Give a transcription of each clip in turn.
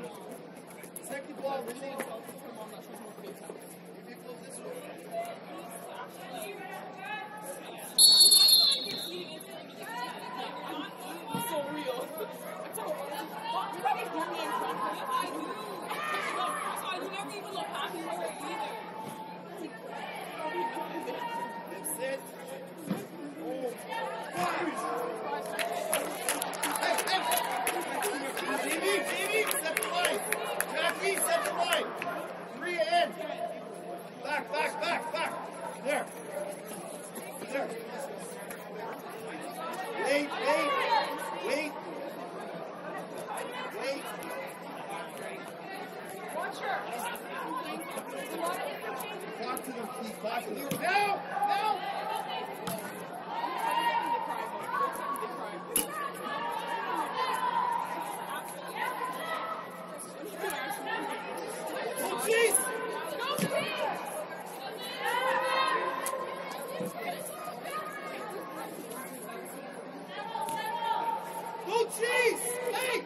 Second ball, release. So real. I never even look happy with her either. Sit. Jamie, set the line. Jackie, set the line. 3 in. Back. There. Wait. Watch her. Talk to them, please. Talk to them. Now! Oh, jeez! Go, jeez! Hey!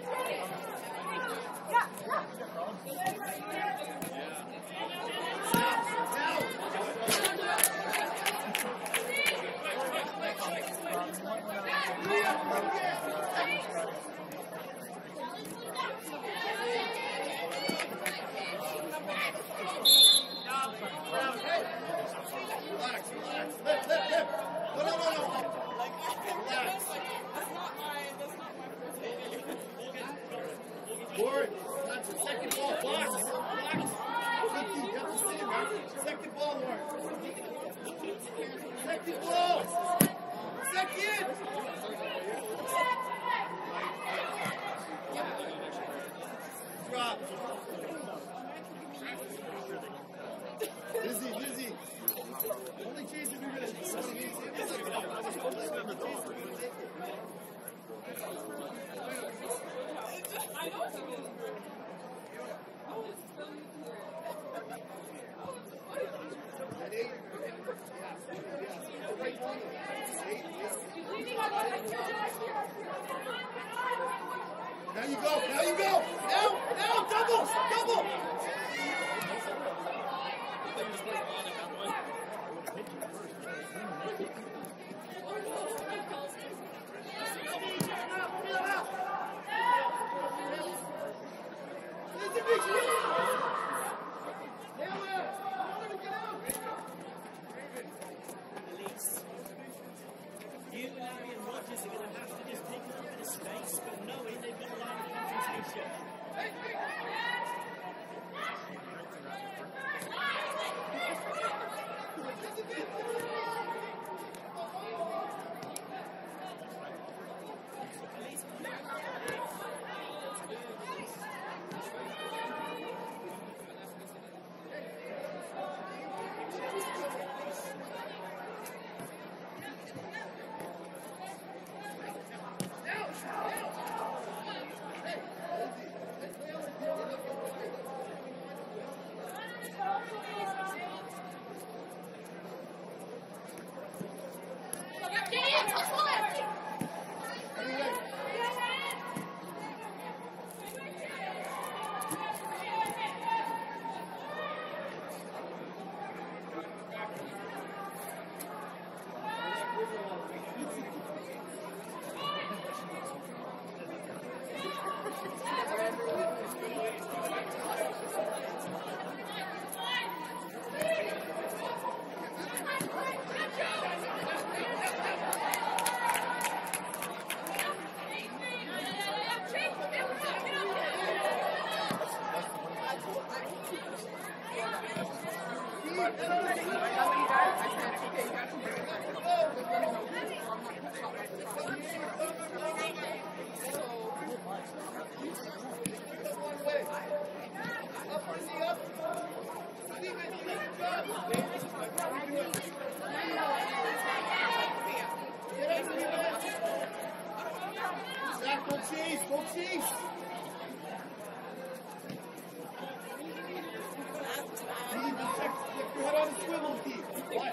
Relax. Lift. No. Relax. That's not my first aid. Forward. That's the second ball. Box. Second ball, Lauren. Second ball. Second. Drop. Busy. Only chase if you're gonna I know it's a good Now you go. Now, double. You and Larry and Rogers are going to have to just take a little bit of space, but knowing they've got a line of confrontation. Go Chiefs! Go Chiefs! Lift your head on the swivel, Keith. Watch.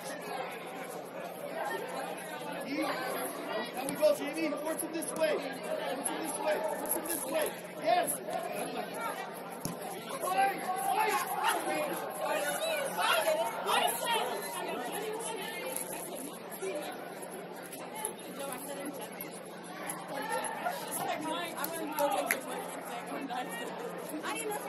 Keith. Now we go, Jamie. Force him this way. Force him this way. Force him this way. Yes. I didn't know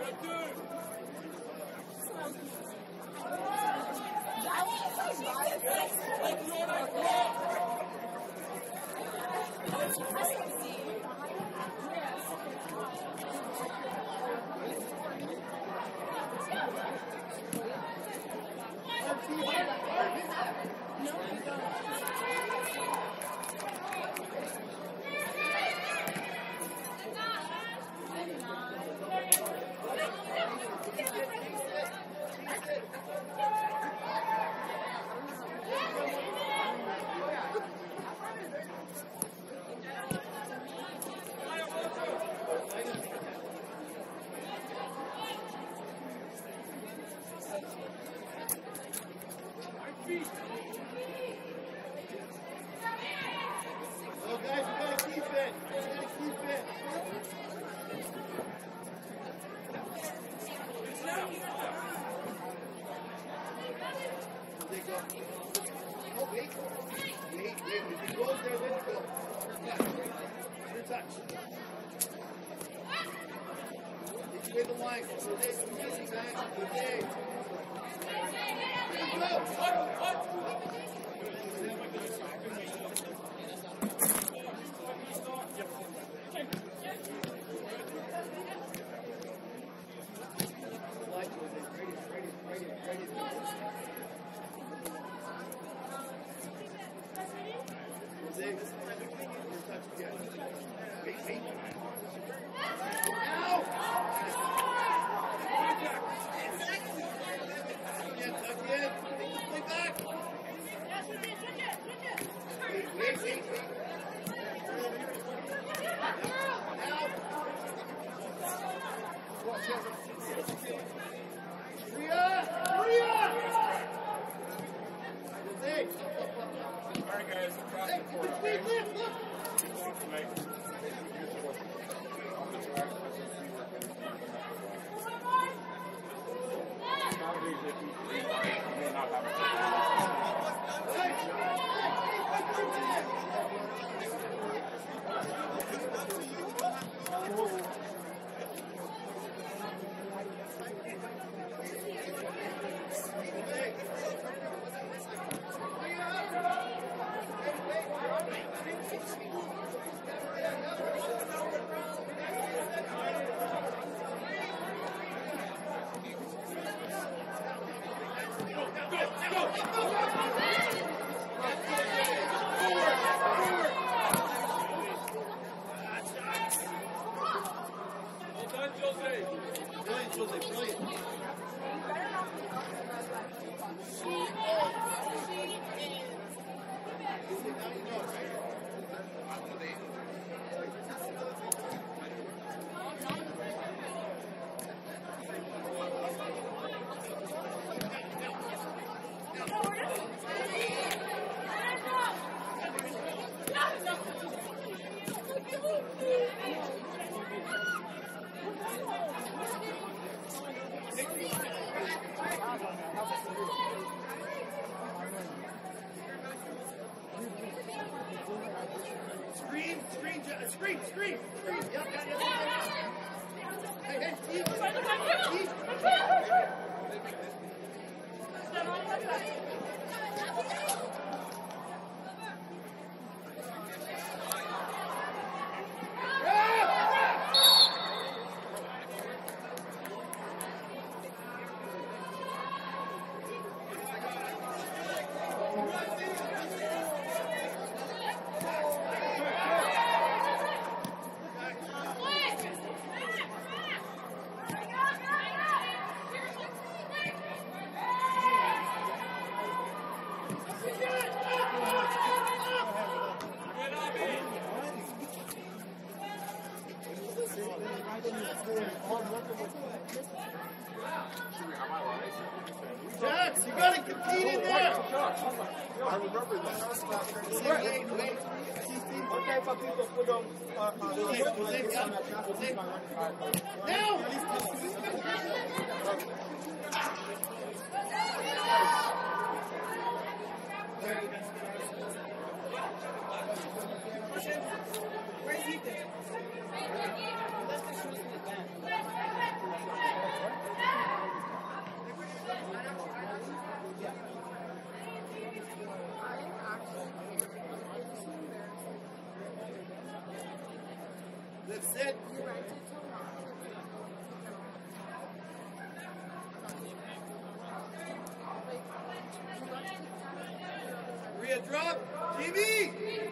Well, guys, you gotta keep it. You gotta keep it. They go. Oh, wait. Wait. If he goes there, then go. Your touch. Take away the line. Good day. Good day. Good day. Go. Scream! Yep, Hey, Steve! Jax, you gotta compete in there! I remember that. Wait. Okay, Papito, put on. Where's he? Lift, sit. Rhea, drop. TV.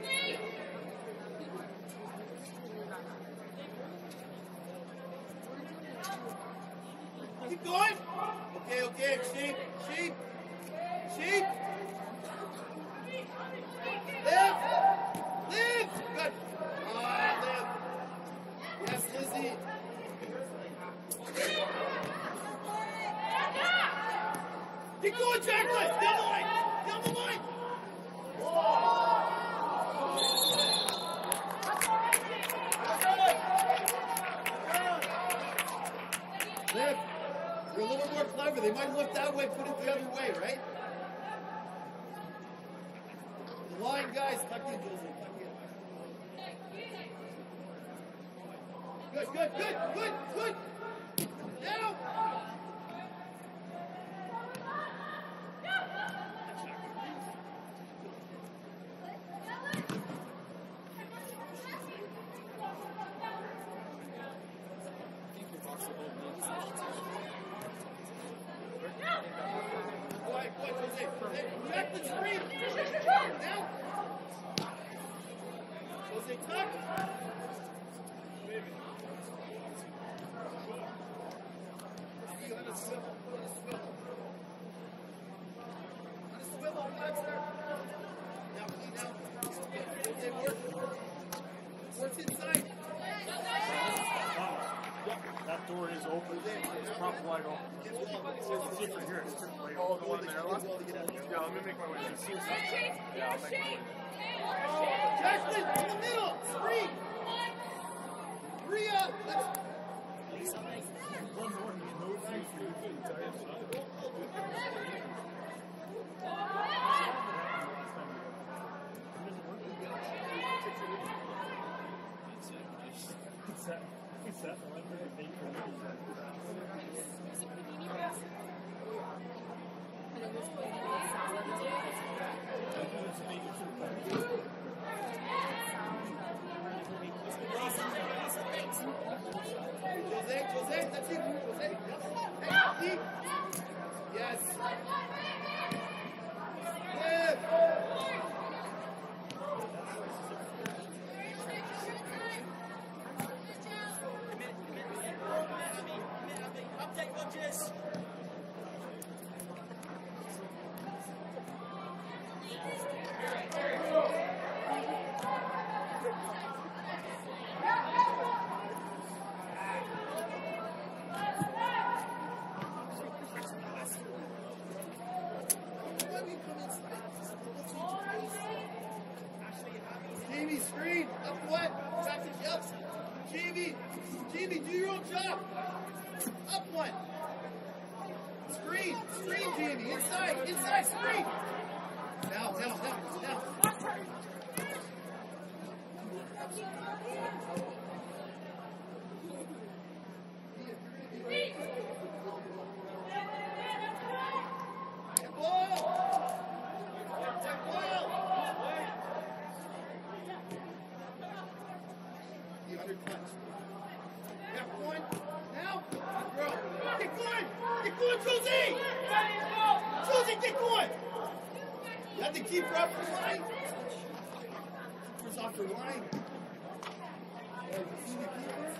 Keep going. Okay, okay. Sheep, sheep, sheep. Lift, lift. Good. Lift. Yes, Lizzie. Keep going, Jacqueline. Down the line. Down the line. Lift. You're a little more clever. They might look that way, put it the other way, right? The line, guys, tuck in, Josie. Tuck in. Good, good, good, good, good. Now. Check the screen. Now. Jose, tuck. Let us swivel. Let us swivel. Let us swivel. Monster. Now, clean out. Jose, work. Work's inside. That door is open. It's proper wide open. It's different here. It's different wide Oh, open. the one there. Yeah, let me make my way. Yeah, I'll make my way. Jacqueline, in the middle. Screen. Rhea, let's. One more, no free for you. It's that one that they can Jose, Jose, that's you. Jose. Hey, yes. Lift. Update watches. Jamie, screen. Up what? Practice, yep. Jamie, Jamie, do your own job. Up one. Screen, screen, Jamie. Inside, inside, screen. Now, now, now, now. Get ball. Get ball. The other touch. Got one. Now, throw. Get going. Get going, Josie. Josie, get going. You have to keep her off the line. Keeper's off the line. Oh, you see the keeper?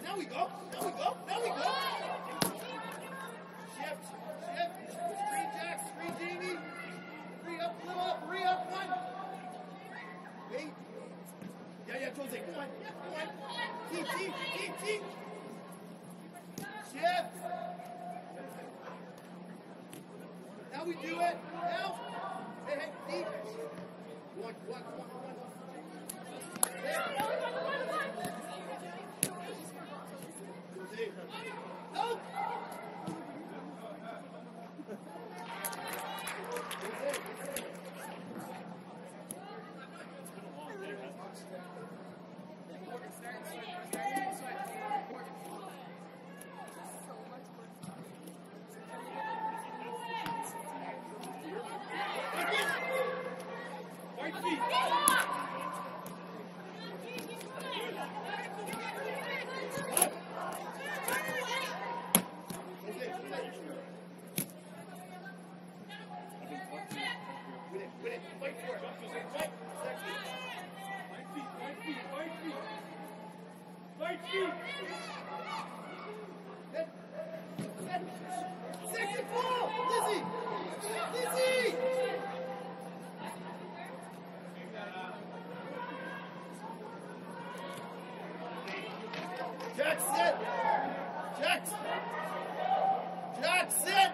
Now we go. Now we go. Now we go. Shift. Screen Jack. Screen Jamie. Three up, little up. Three up. One. Wait. Yeah, Jose. Come on. Keep. Shift. Now we do it. Now. Hey, deep. One. No! Second ball! Lizzie! Jack, sit! Jack, sit!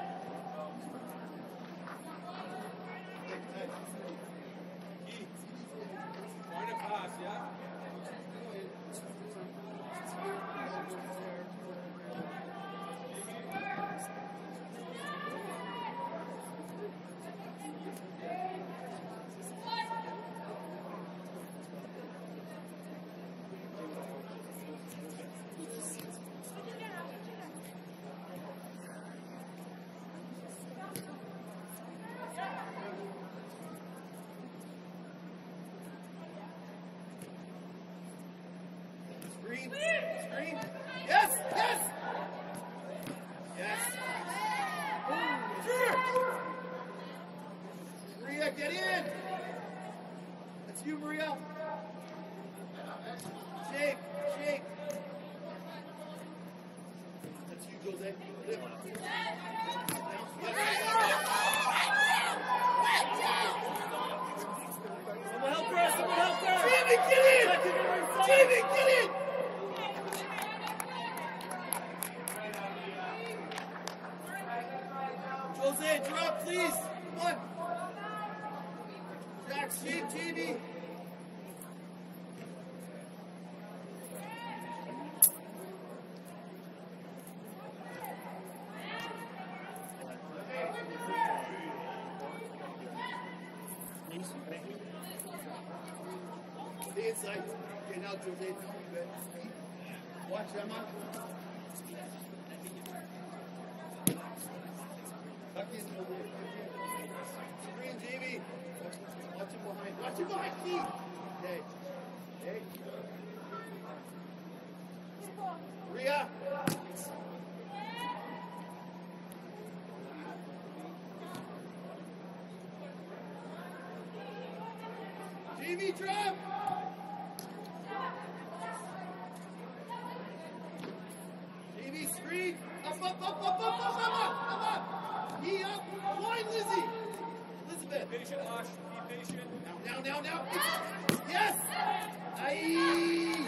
Point of pass, yeah? Screen. Yes. Sure. Maria, get in. That's you, Maria. Shake. That's you, Jose. Lift. Someone help her! Jamie, get in! Jose, drop, please. Come on. Jack, shape, Jamie. Stay inside. Okay, now Jose. Watch Emma. Tuck in over here. Screen, Jamie. Watch him behind. Keith. Hey. Maria. Jamie, drop. Jamie, screen. Up. He up. Wide, Lizzie. Elizabeth. Patient, Ash. Be patient. Now. Yes. Aye.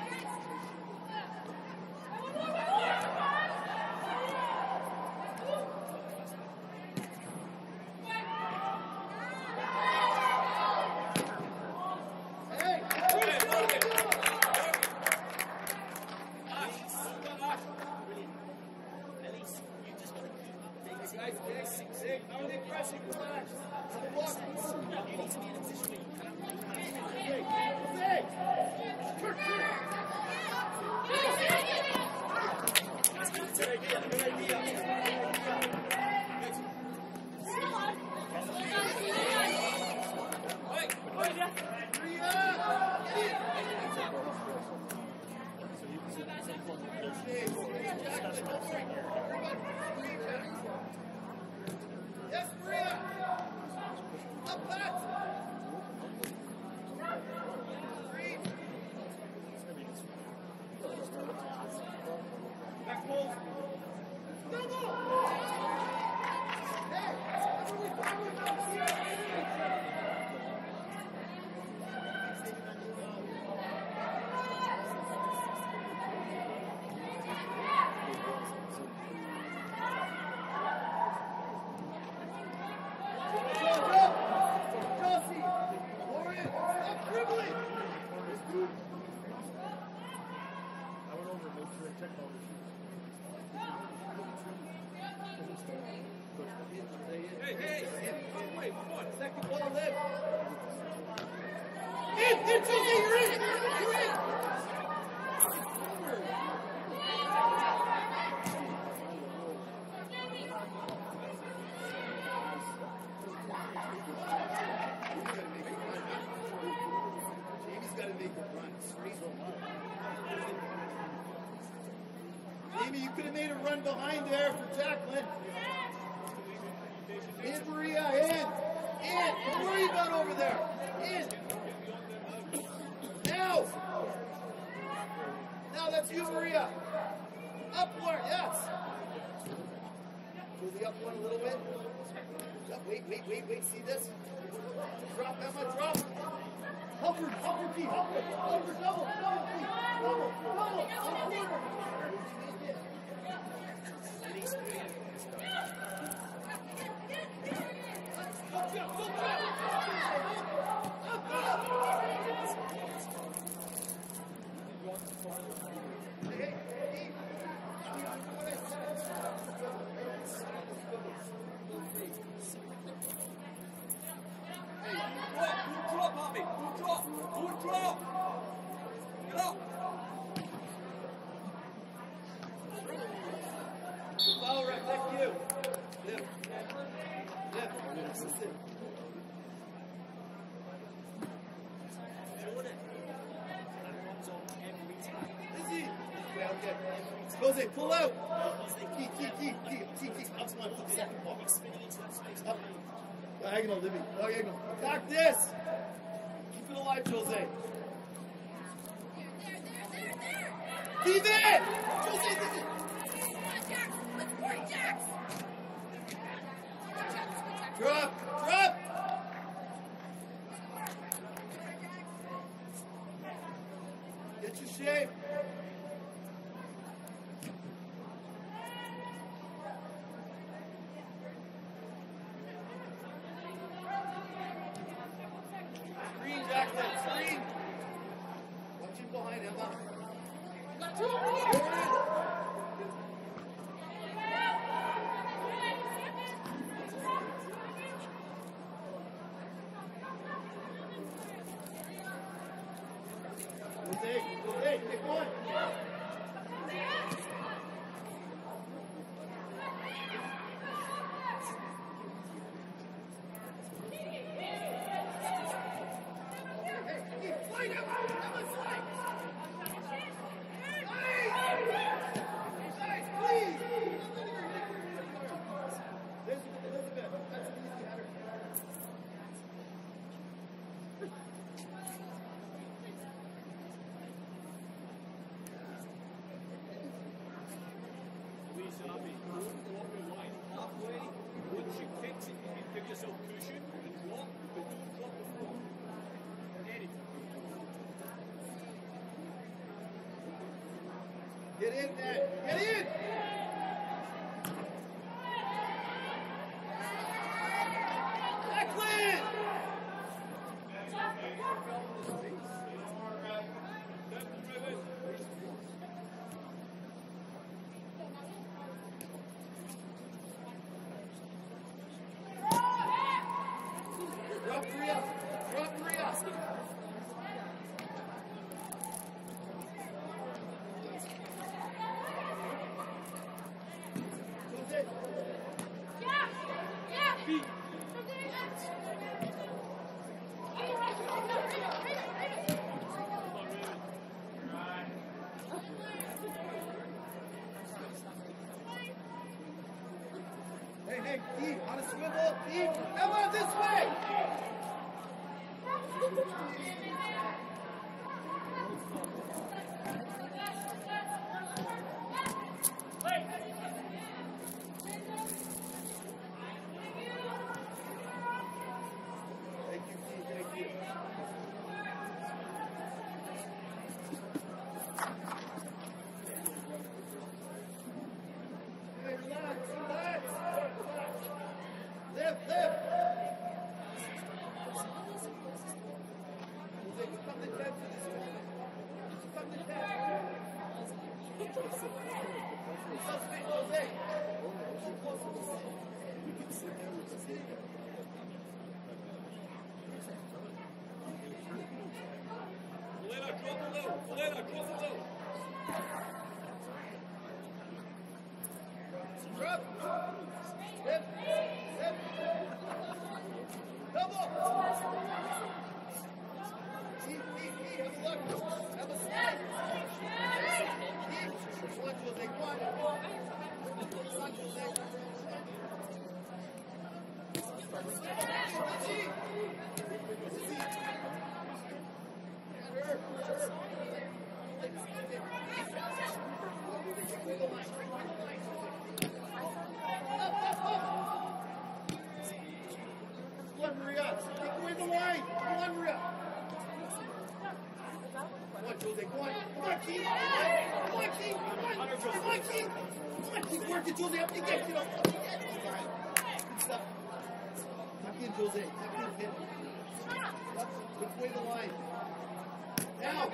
Yes, Maria. Up back. Green. Second ball, live. In, Josie, you're in. You're in. Jamie's got to make a run. Jamie, you could have made a run behind there for Jacqueline. In, Maria, in. Don't worry about over there. In. Now. Now that's you, Maria. Upward, yes. Move the up one a little bit. Wait. See this? Drop, Emma, drop. Help her, Pete. Help her, double, Pete. Double. Upward. Foul, right, thank you. Lift. Izzy. Okay. Jose, pull out. Key. Up to my second ball. Up. Diagonal, Libby. Diagonal. Attack this. Keep it alive, Jose. Keep it! Jose, Drop! Get your shape. Screen, Jacqueline, screen. Watch him behind Emma. Hey, pick one. Get in, Ned. Get in! Jacqueline! Drop Maria. Hey, Pete, on a swivel. Pete, Emma, this way! Thank you, Pete, thank you. Hey, relax. Lift. Drop. Hip. Hip. Double. Keep. Have a look. Have a slide. Keep. One, Jose. One, Jose. One, Maria. Take away the line. Come on, Maria. Come on, Jose. Come on, Keith. Come on, Keith. Keep working, Jose. Up you get. Good stuff. Tuck in, Jose. Tuck in, hit. Take away the line. Now.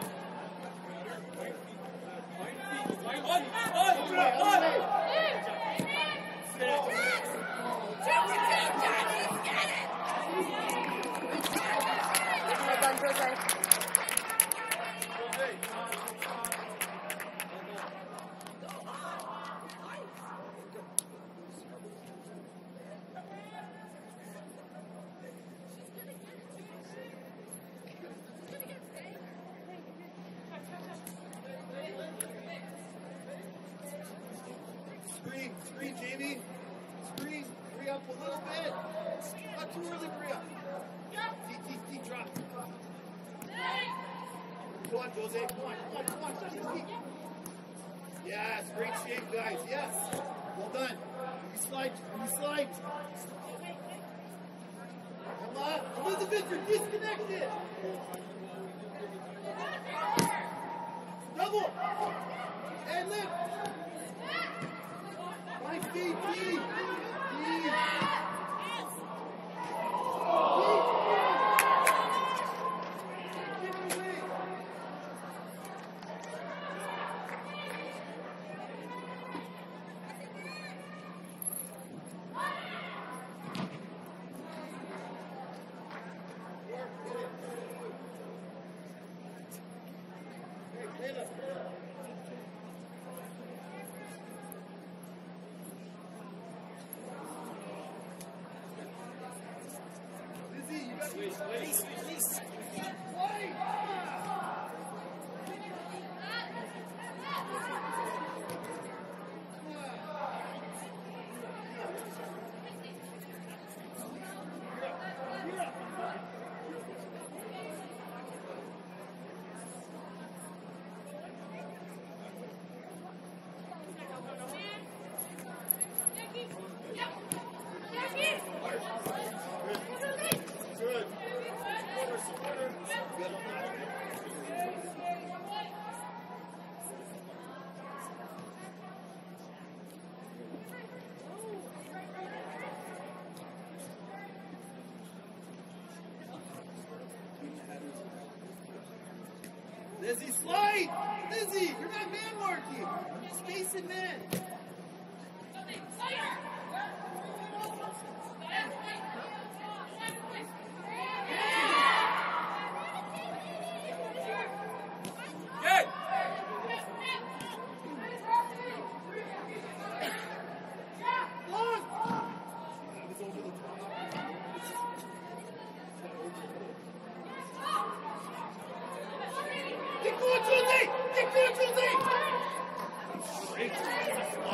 Screen, Jamie. Screen. Hurry up a little bit. Not too early, hurry up. Keep, drop. Come on, Jose. Come on. Keep. Yes, great shape, guys. Yes. Well done. You slide. Come on. Elizabeth, you're disconnected. Double. And lift. 5 feet, D. Lizzie, slide! Lizzie, you're not man marking. Space and man. Get going, Jose!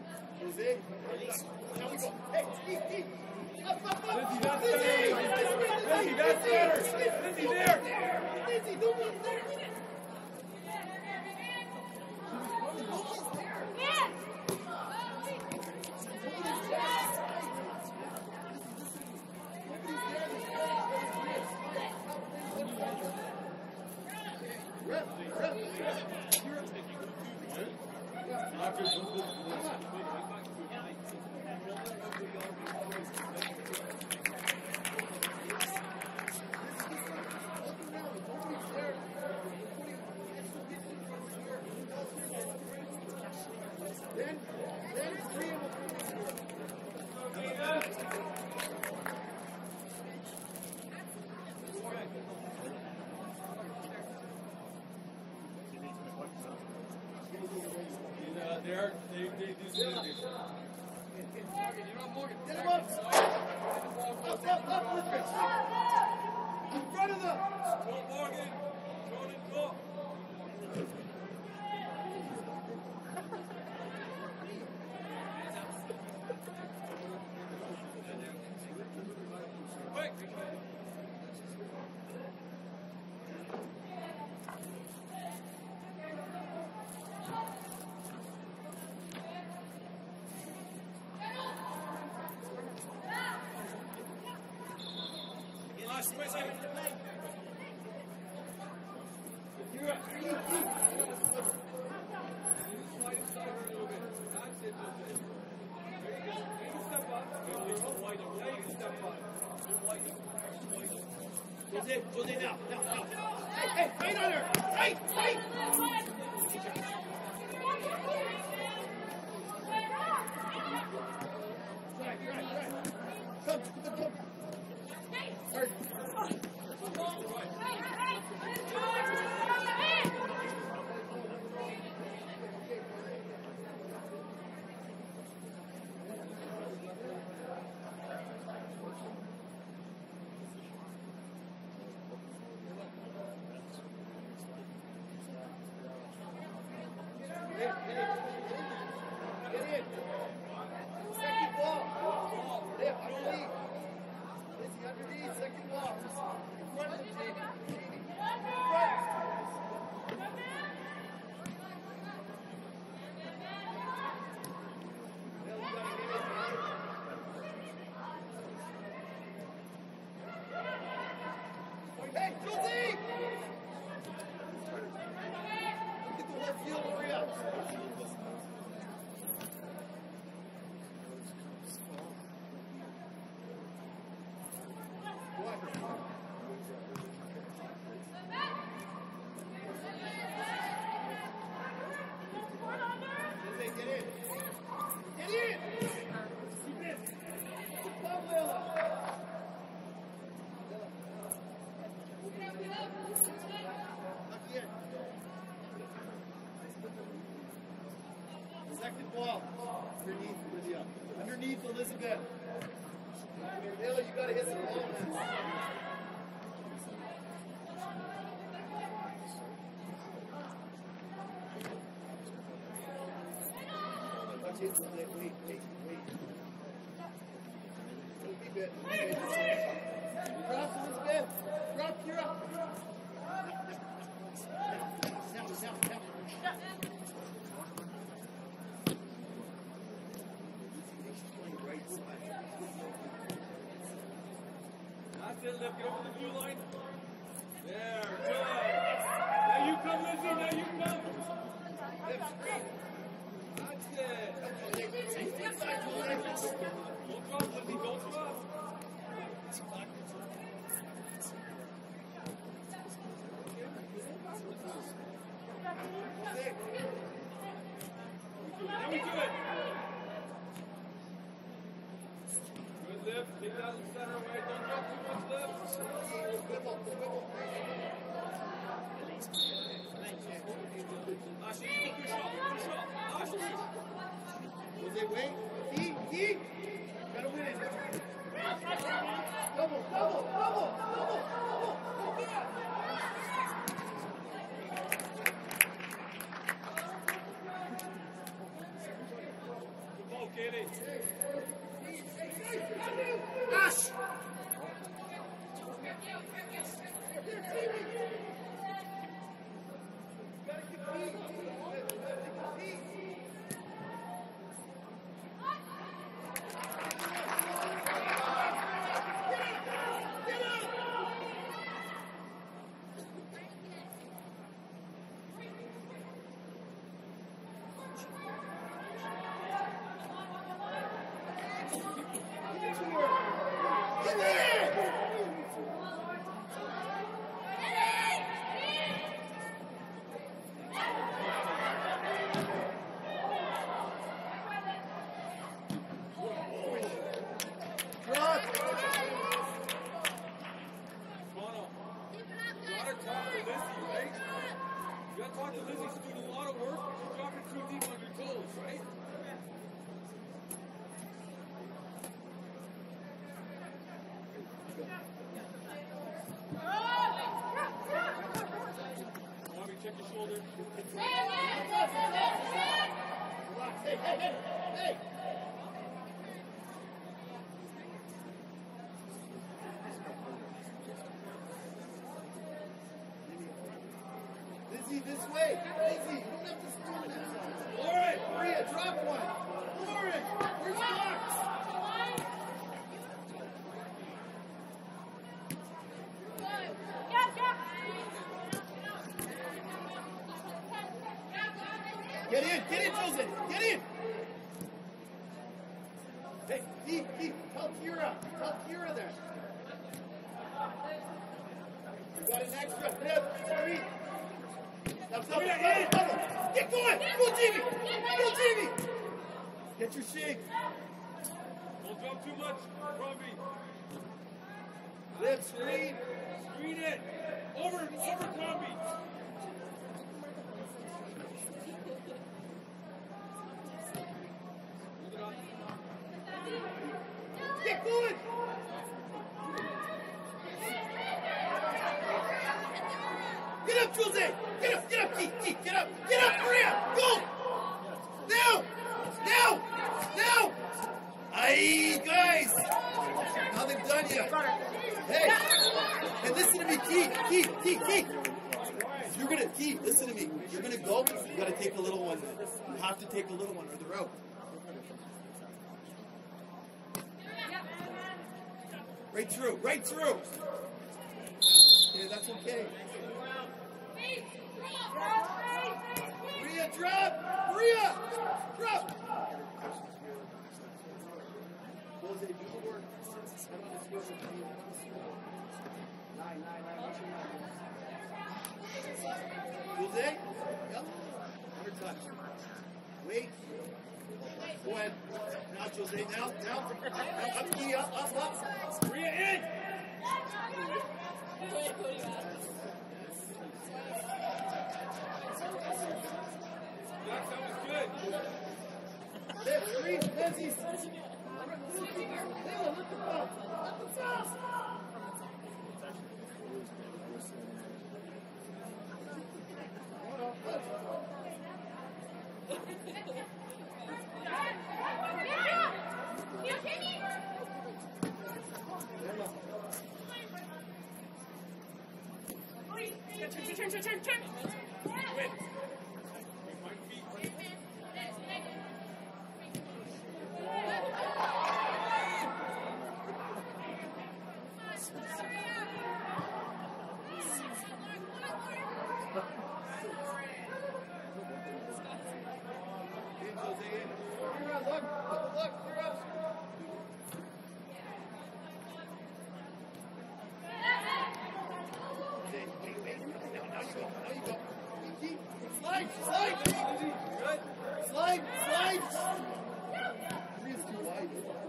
Jose, now we go. Hey, Steve. Up. Lizzie, that's Lizzie, better. Lizzie, that's better. Lizzie, there. Lizzie, don't go there. They do something. Get him up. Up, Lucas. In front of them. Go, Morgan. Jordan, go. Quick. Jose, now. Hey, right on her. Right. Right. Come. Hurry. Hey, Josie! Get the left field over here. Second ball. Underneath Elizabeth. Taylor, you gotta hit the ball, man. Watch it. Wait. Keep it. Drop, Elizabeth. Drop, Kira. Down. That's it, Liv. Get over the blue line. There, good. Now you come, Lizzie. Now you come. That's it. Don't drop, Lizzie. Don't drop. Now we do it. Good lift. Take that center away. Don't drop too much lift. Ashley, take your shot. Ashley. Jose, wait. He. Gotta win it. Double. Kelly. Ash! Get there! Drop! Mono, you gotta talk to Lizzie, right? You gotta talk to Lizzie. She's doing a lot of work, but she's dropping too deep on your toes, right? Bobby, check your shoulder. Relax. Hey, hey, hey, hey! Lizzie, this way! Lizzie, you don't have to spoon that. Lauren! Maria, drop one! Lauren, where's Fox? Get in, Jose! Get in! Hey, Keith, tell Kira that. You got an extra. Three. Double. Get going! Go, Jimmy! Go, Jimmy! Get your shake. Don't jump too much, Robbie. Lip, screen. Screen it. Over, Tommy. Get going! Get up, Jose! Get up, Keith! Get up, Maria! Go! Now! Aye, guys! Nothing done yet. Hey, listen to me, Keith! Keith, listen to me. You're gonna go, you gotta take a little one then. You have to take a little one or they're out. Right through. Yeah, that's okay. Maria, drop! Jose, do the work. Jose? Yep. Under touch. Wait. Go ahead. Now, Jose. Now. Up, key, up. Maria, in! That was good. Left, screen, Lindsay's. Look at the ball. Turn. Win. Slide! Maria's too wide.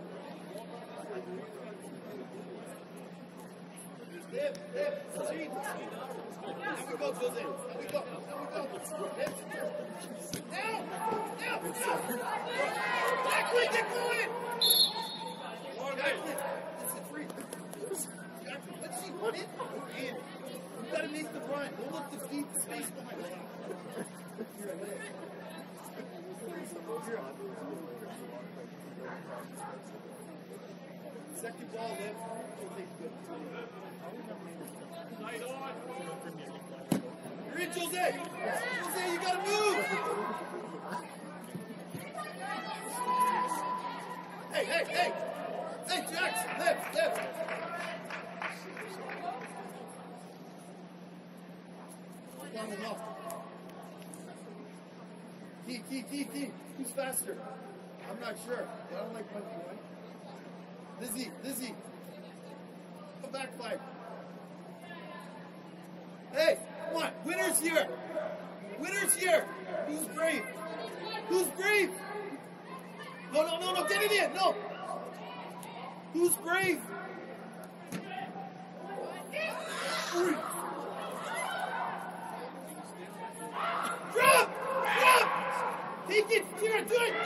Lift, Steve. Now we go, Jose. Now we go. Lift. Now. Backward, get going. This is free. Let's see what it is. You gotta make the run. Don't look to feed the space behind it. Here, Second ball, Liv. She'll take good. You're in, Jose! Jose, you gotta move! Hey, hey, hey! Hey, Jackson, Liv! Down enough. Key. Who's faster? I'm not sure. I don't like punching, right? Lizzie. Come back, fight. Hey, come on. Winner's here. Who's brave? No. Get it in. No. Who's brave? Drop! Take it! Kira, do it!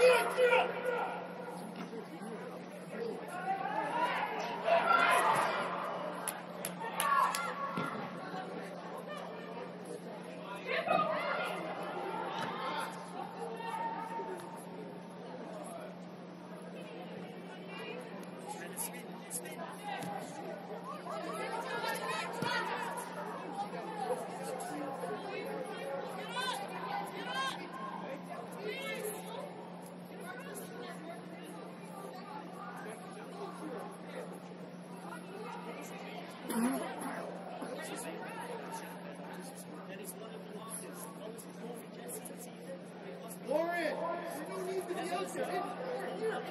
Lauren, you don't need to be out there. Here.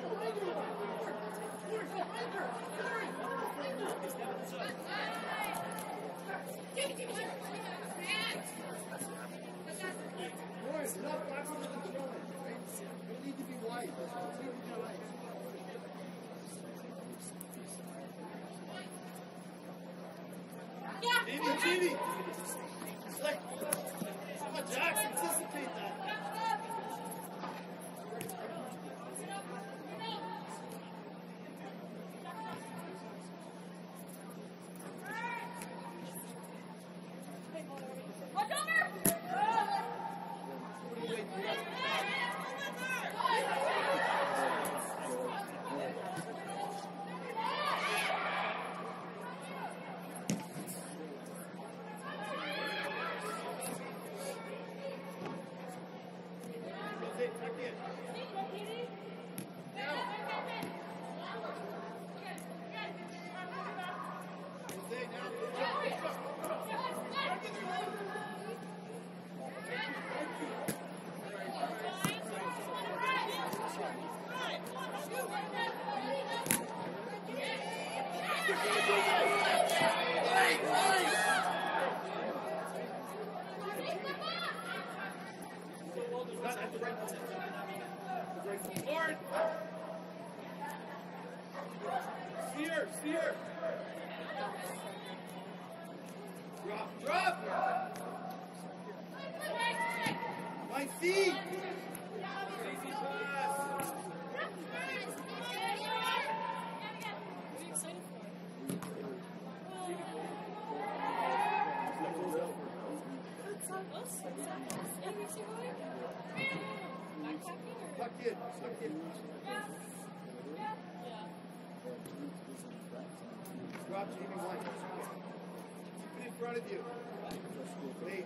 Lauren, you're not faster than the Lauren, right? You need to be wide. You need to be wide. Jamie. It's like, come on, Jax, anticipate that. Lord! Sphere! Drop! My feet! Tuck in. Drop Jamie White. Keep it in front of you. Wait.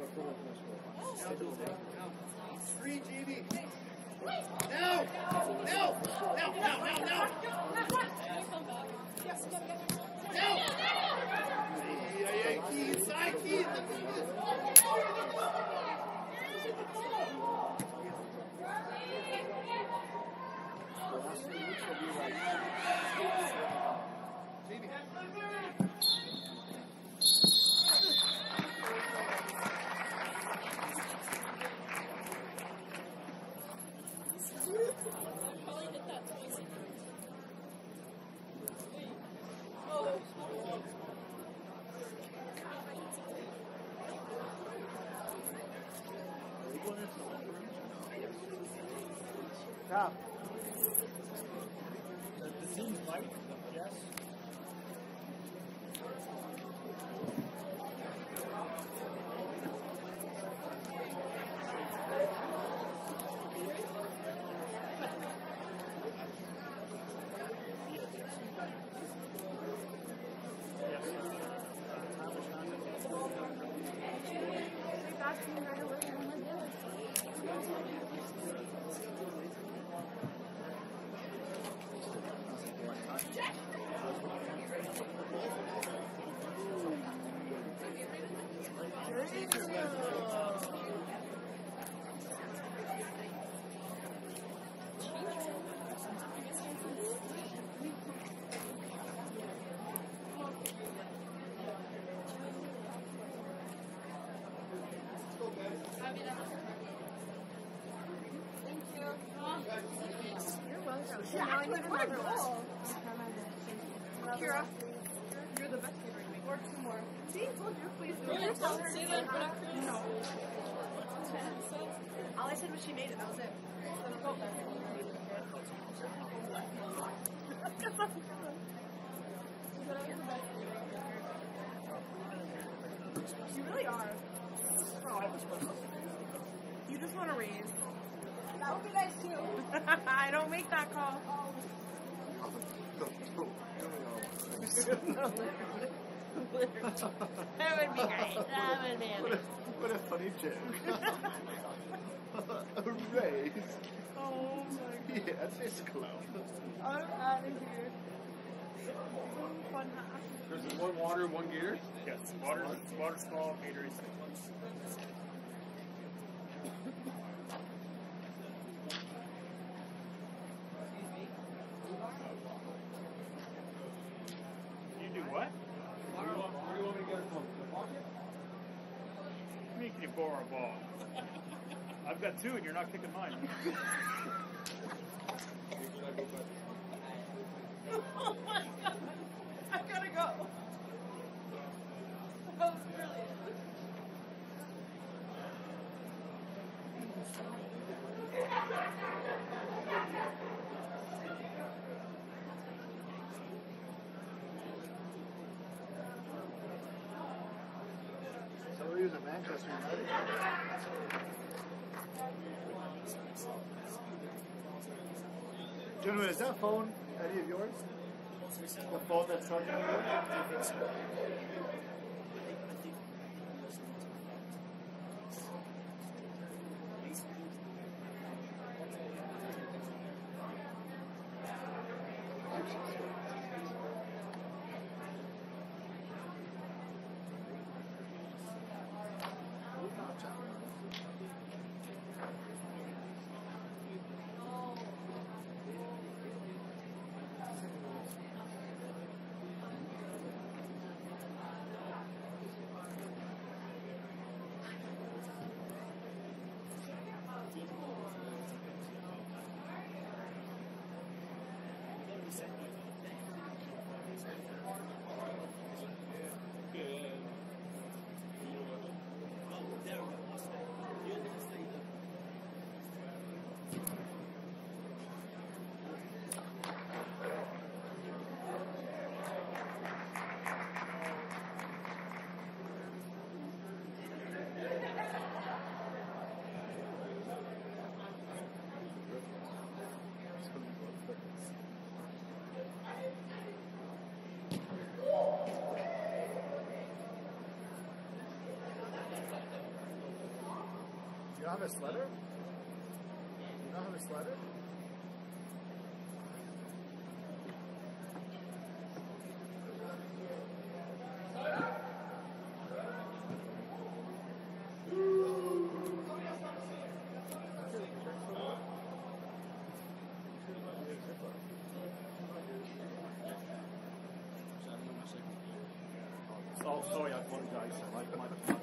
Now. Screen, Jamie. Now. Now. Key inside, key. Stop. The Zoom light? Yes. Kira, you're the best favorite to make. Or two more. See, told you, please. Don't say that, no. All I said was she made it. That was it. You really are. Oh. You just want to raise. That would be nice too. I don't make that call. That would be great. That would be amazing. What a funny joke. A raise? Oh my god. Yeah, this club. I'm out of here. Fun half. There's one water, one gator. Yes, water small, Gatorade. You do what? Where do you want me to get it from? The pocket? Me, can you borrow a ball? I've got two and you're not kicking mine. Oh my god. I gotta go. That was brilliant. So we're using Manchester United. Gentlemen, is that phone any of yours? The phone that's talking to you? You don't have a sweater? You don't have a sweater? Oh, sorry, I apologize. My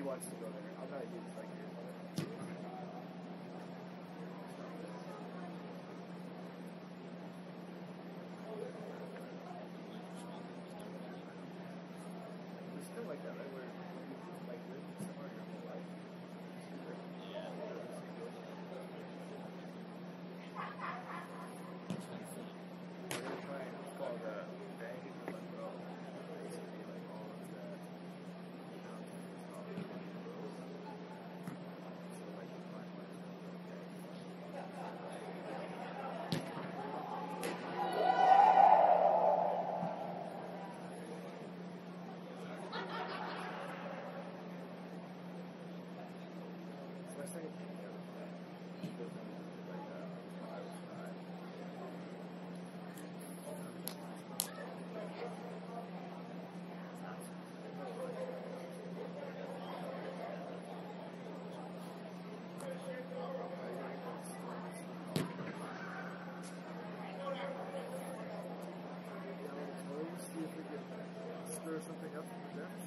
wants to go there. I'm not a huge fan of it. It's still like that, right? Where you like live somewhere your whole life. We're gonna try and it's called Baggage with Monroe. Basically, like all of the see if we can stir something up from the depths.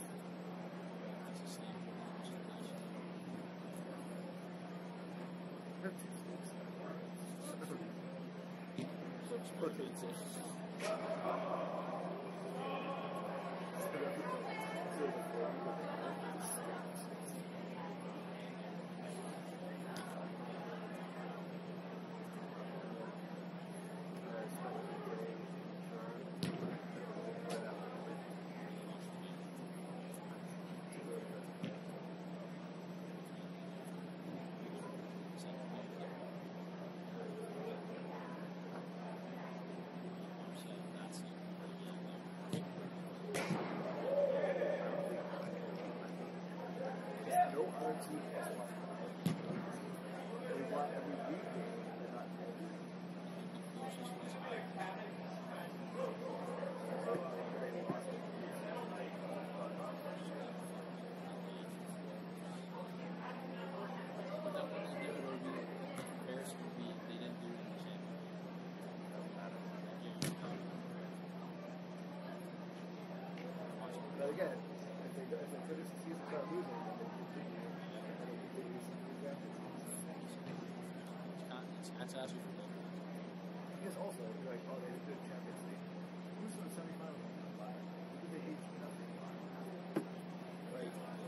But again, if they finish the season without losing, then they continue. I don't think they lose the That's actually for both. because also, you're like, oh, they did good Champions League. Who's in the semifinals? Who did they hate? Nothing. Right.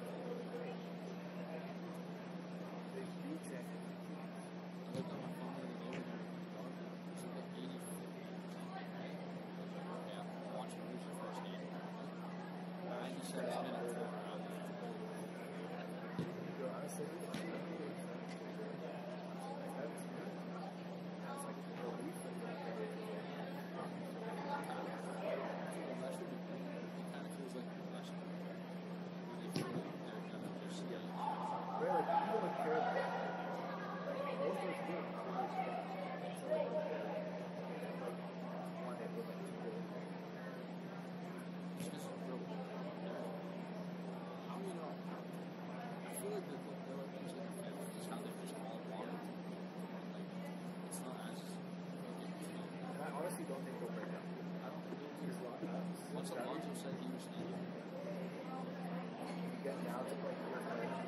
They beat Champions League. I looked on my phone the other day when they were in It was like 80. Yeah, watching lose the first game. 97 minutes. Yo, honestly, that's good. That's like relief. Right, like, people don't care about it. Like, most of us do. So, like, one hit with, like, two goals. It's just real. How do you know? I feel like the other things in the family is how they're just all water. Like, it's not as. And I honestly don't think they'll break up. I don't think Because once Alonso said he was staying, you get down to like your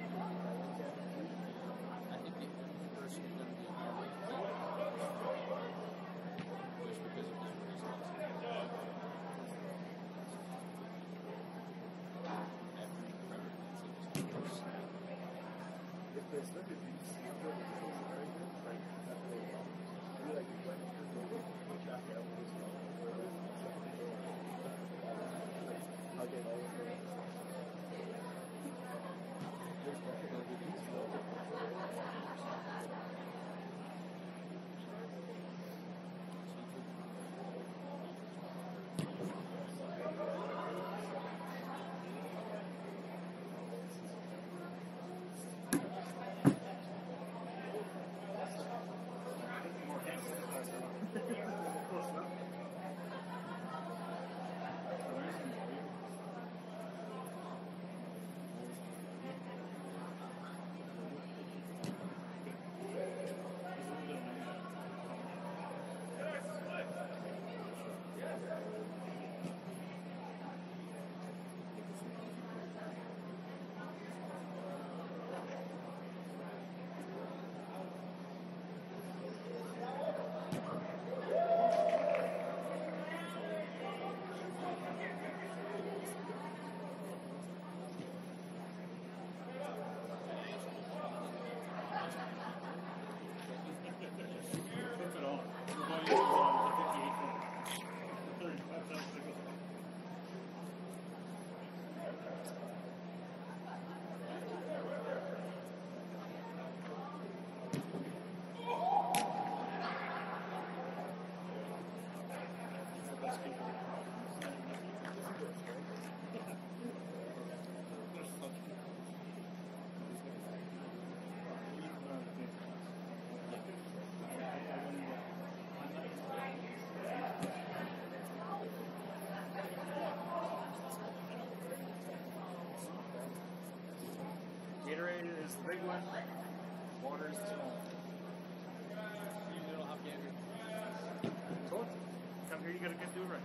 I think the only person who's going to be hard to beat just because of his reasons. Every Premier League team is if there's such a deep season, it's very good. Like, that's really well. You like you went through the look back at this I'll get all of it. There's definitely these Gatorade is the big one. Water is the small one. Usually don't have Gatorade. Told you. Come here, you gotta get through right.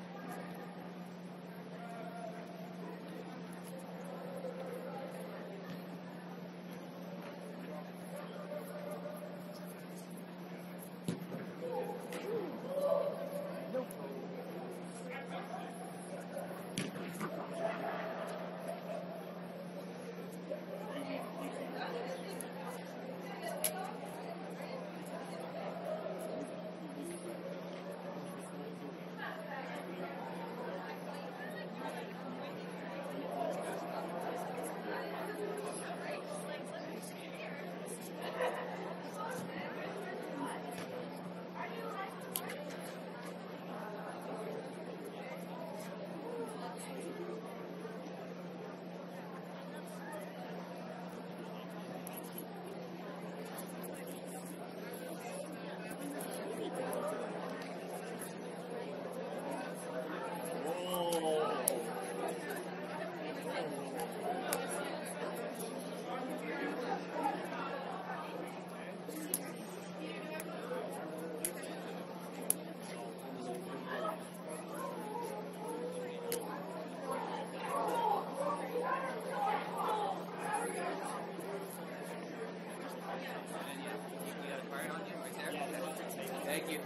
Thank you.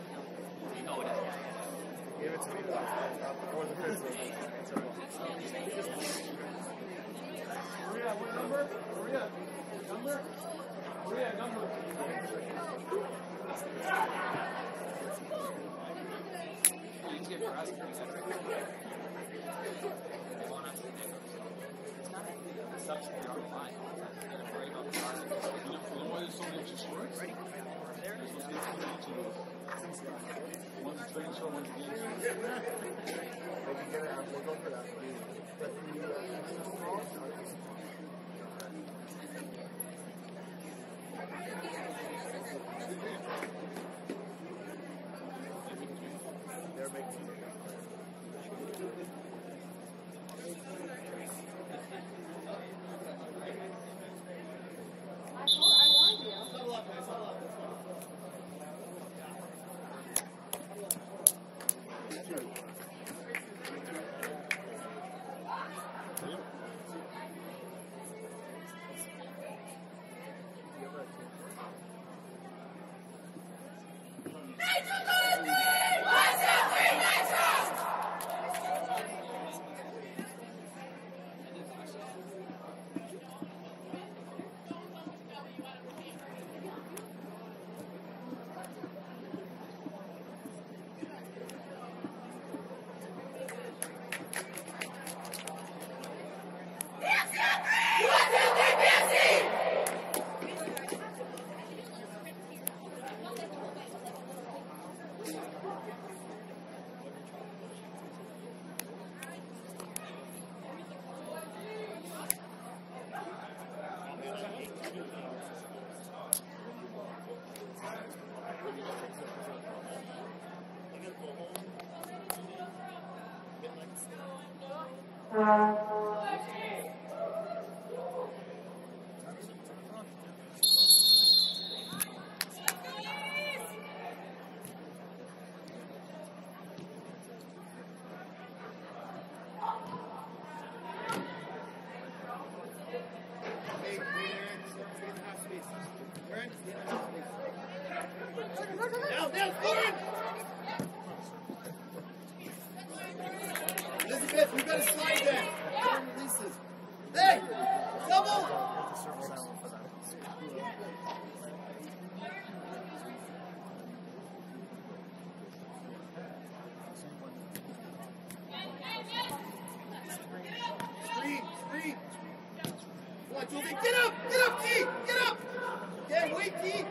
Give it to me before the pistol. Maria, what number? Maria, number? Maria, number. You get for us pretty good. They want us to take them. It sucks if you're online. You gotta worry about the car. You know why there's so many extra shorts? One's a trading store, one's a game store. They can get it. We'll go for that. But the small, they're making Huddle up, guys. Huddle up. Down, forward! Elizabeth, you gotta slide that. Turn releases. Hey! Double! Screen! Come on, Josie, get up! Get up, T! Get up! Okay, wait Slide, Keith.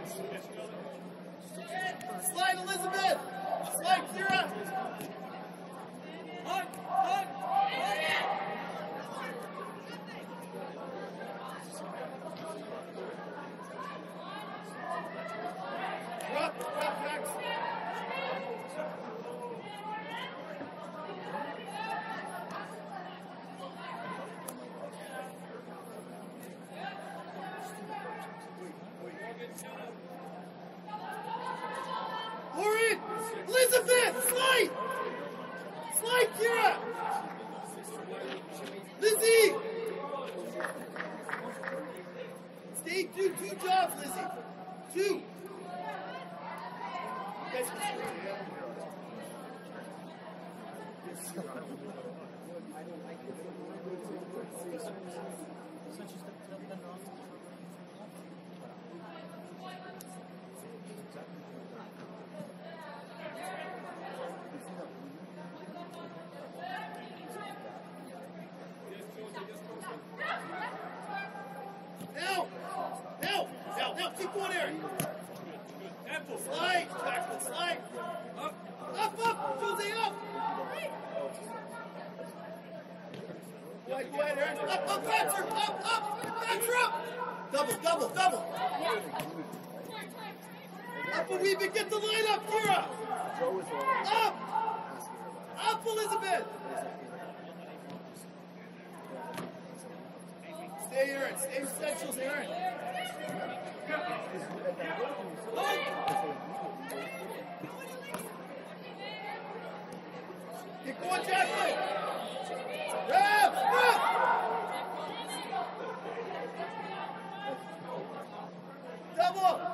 Slide, Elizabeth. Slide, Kira. Hut! Hut! Drop, Max. Lauren! Elizabeth! Slide! Slide, Kira! Lizzie! Stay, do 2 jobs, Lizzie. 2. You guys can Now, keep going, Aaron. Slide, Jacqueline, slide. Up, Jose, up. Go ahead, Aaron. Up, Baxter, up, Baxter, up. Double. Up a wee bit, get the line up, Kira. Up, Elizabeth. Stay, Aaron, stay essentials, Aaron. Keep going, Jacqueline. Rep. Double.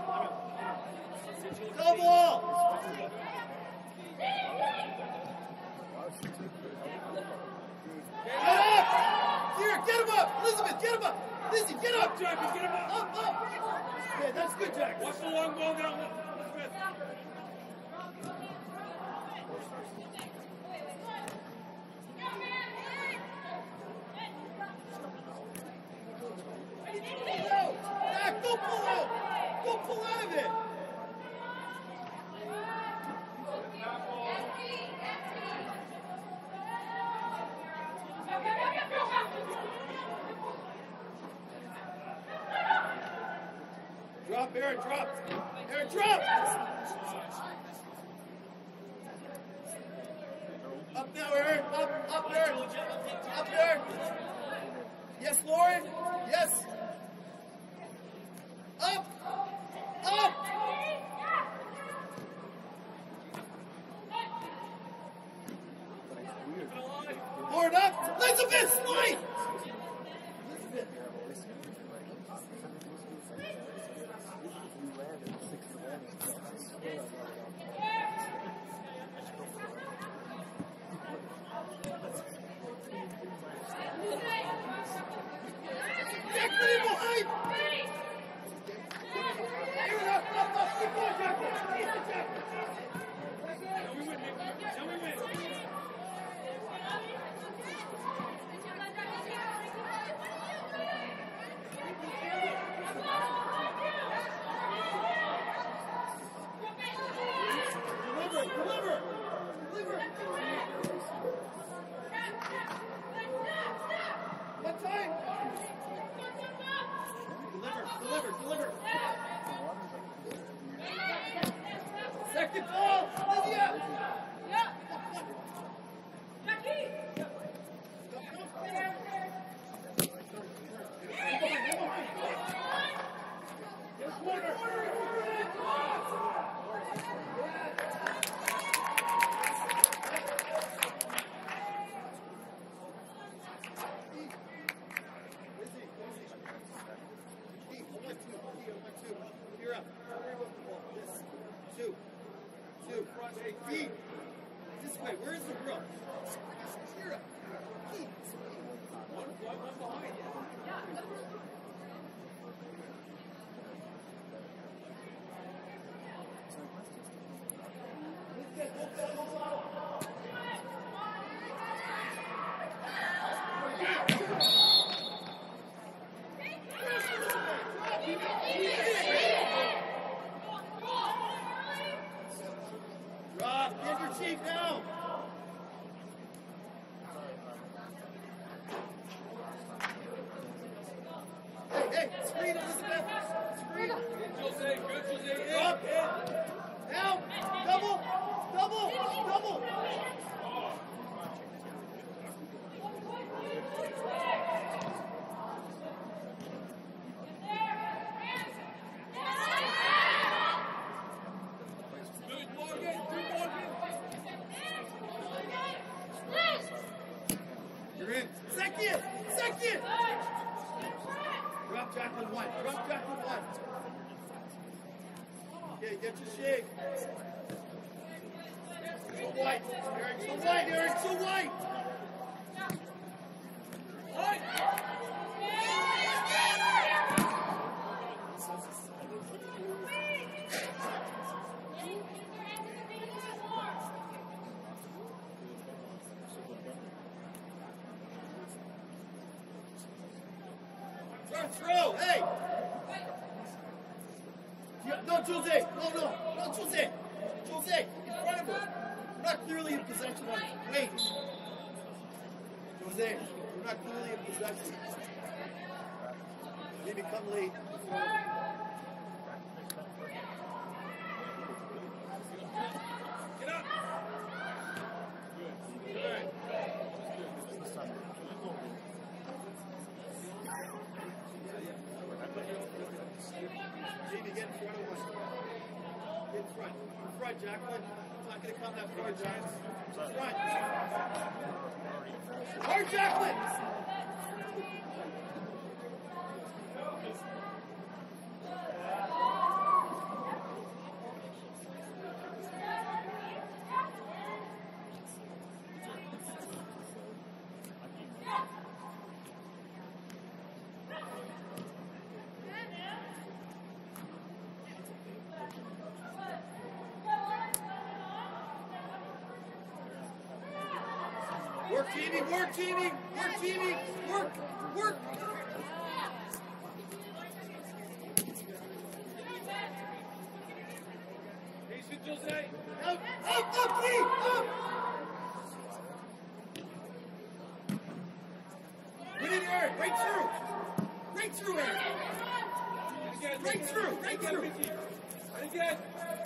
Get up. Here, get him up. Elizabeth, get him up. Lizzie, get up. Jackie, get him up! Up. Okay, that's good, Jack. Watch the long ball down, Elizabeth. Jack, go pull out. Go pull out of it. Drop, Aaron, drop. Aaron, drop. Up now, Aaron. Up, Aaron. Up, Aaron. Yes, Lauren. Yes. Up. Lauren, up. Elizabeth, slide. Elizabeth. Jacqueline behind! Aaron, up! Keep going, Jacqueline! Tell me when. Deliver! What time? Deliver! Second ball! Lydia! You're up. Two. Hey, Keith. This way. Where's the grill? You're up. Keith. One behind. Jacqueline, one. Drop Jacqueline, one. Okay, get your shake. So white. Eric, so white. Eric, so white. White. Throw, hey! No, Jose! No, Jose! Jose, in front of her! We're not clearly in possession of it. Wait! Jose, we're not clearly in possession. They become late. Get up! Good. Good. Jamie, get in front of us. Get in front. In front, Jacqueline. It's not going to come that far, Giants. Front. Hard, Jacqueline! Work, Jamie, work, Jamie, work, Jamie, work, work. Patient, Jose. Up, Key, up. Put it in, Eric, right through, Eric. Right through. Right again.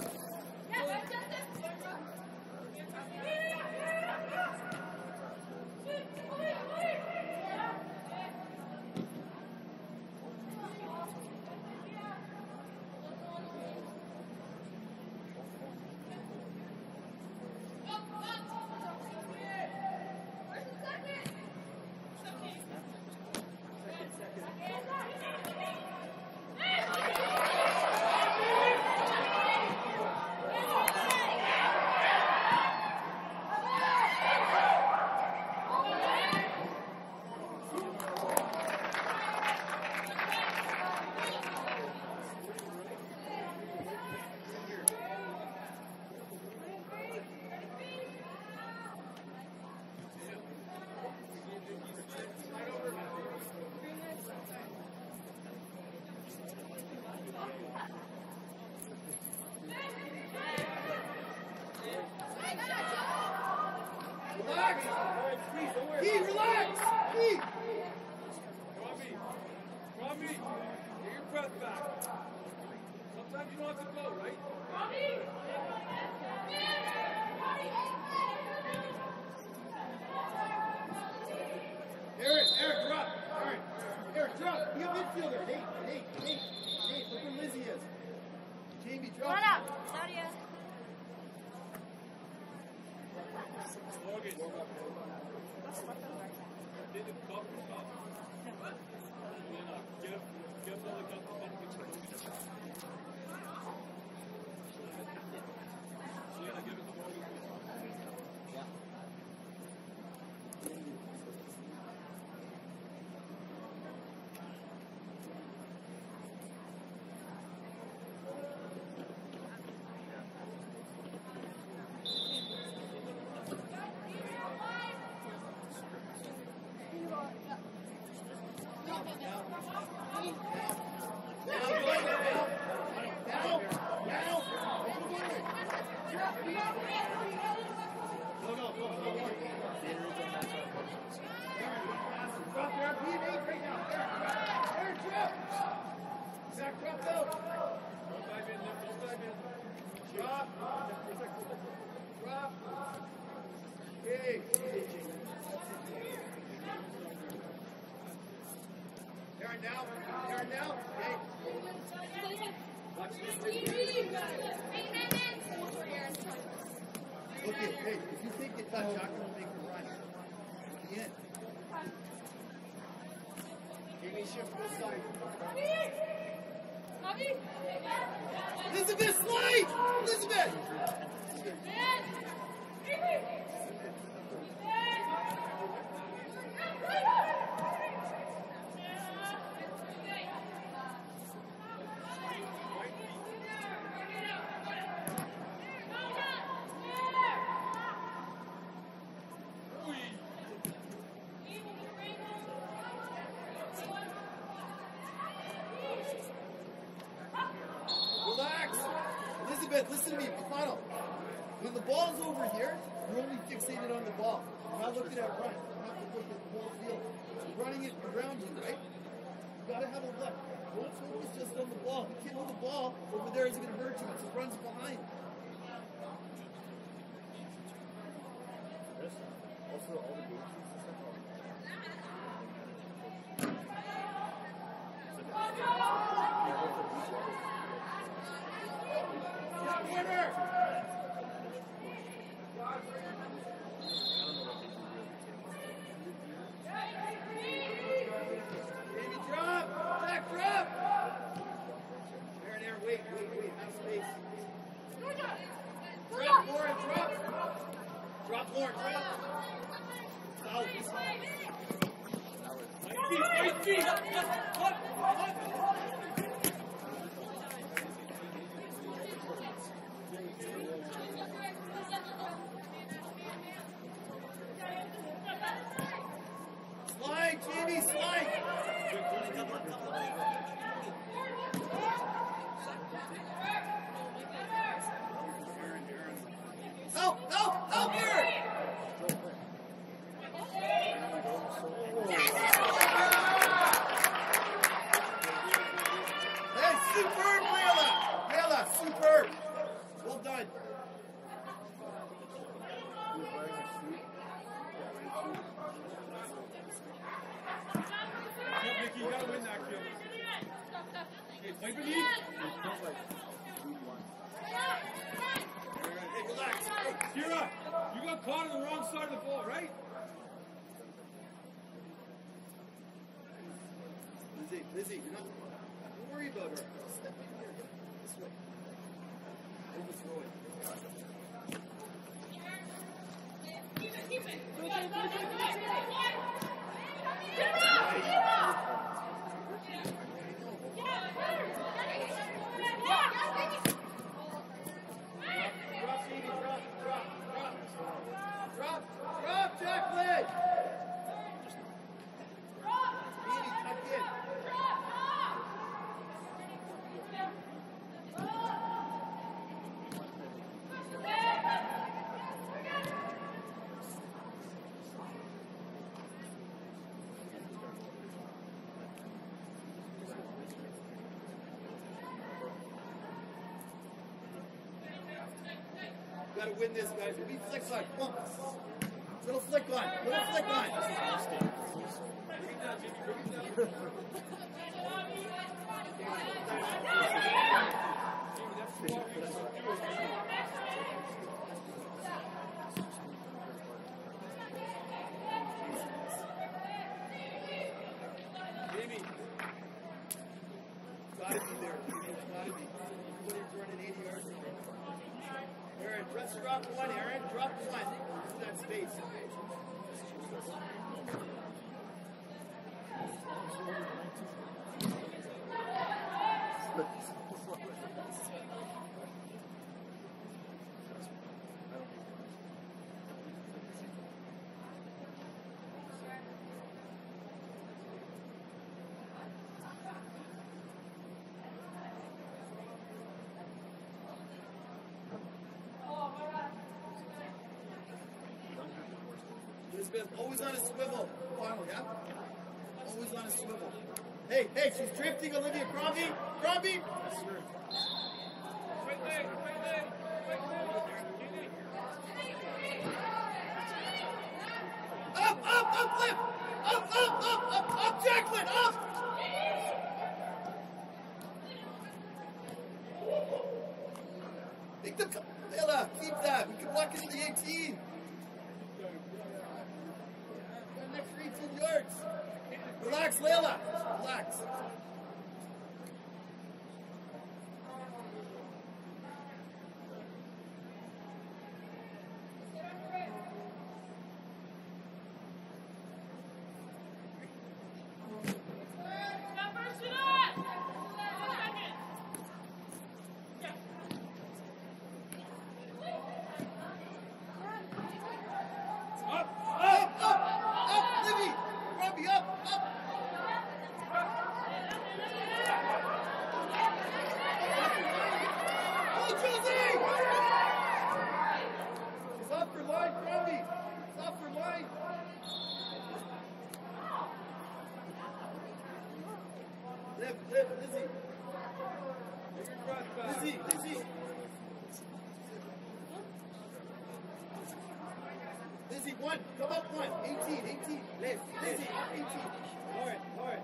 Key, relax! Key! Robbie, get your breath back. Sometimes you don't have to go, right? Eric, drop! Eric, drop! Be a midfielder! Nate, look where Lizzie is. Jamie, drop! Run up! Claudia. Morgan. Did the cup or not? Give the cup to Selena, give it to Morgan. Aaron now. Hey. Watch this. Okay, hey, if you think it's touch, Jacqueline will make the run. At the end. Jimmy, shift to the side. Elizabeth, slide! Elizabeth! Relax. Elizabeth, listen to me. Final. When the ball's over here, you're only fixated on the ball. You're not looking at run. You have to look at the whole field. You're running it around you, right? You gotta have a look. Don't focus just on the ball. The kid with the ball over there isn't gonna hurt you. It's the runs behind. Also, all the games and stuff. Corner! Baby, drop! Jack, drop! Aaron, wait. Have space. Drop, Lauren, drop! Drop, Lauren, drop! Foul. Right feet. Up. Slide, Jamie, slide! Help here! Hey, superb, Layla, superb. Well done. Mickey, you gotta win that kill. Okay, play beneath. Hey, relax. Kira, you got caught on the wrong side of the ball, right? Lizzie, you're not. Don't worry about her. Step in here. This way. Overthrow it. Drop, Jacqueline! Baby, tuck in. You gotta win this, guys. Be flick line. Come on. Little flick line. Jamie. Gotta be there. Gotta be. What are you running 80 yards? Aaron, just drop one, Aaron. Drop one. Use that space. Elizabeth, always on a swivel. Final, yeah? Always on a swivel. Hey, she's drifting, Olivia. Crombie! Right leg. Up, Flip! Up, Jacqueline, up! Make them come. Layla, keep that. We can walk into the 18. The next 18 yards. Relax, Layla. relax. Up, Livy! Robbie, up! Oh, Josie! She's off for line, Robbie! She's off for line! Liv, Lizzie! Lizzie! Lizzie, one. Come up one. 18. Liv, Lizzie, up 18. Lauren.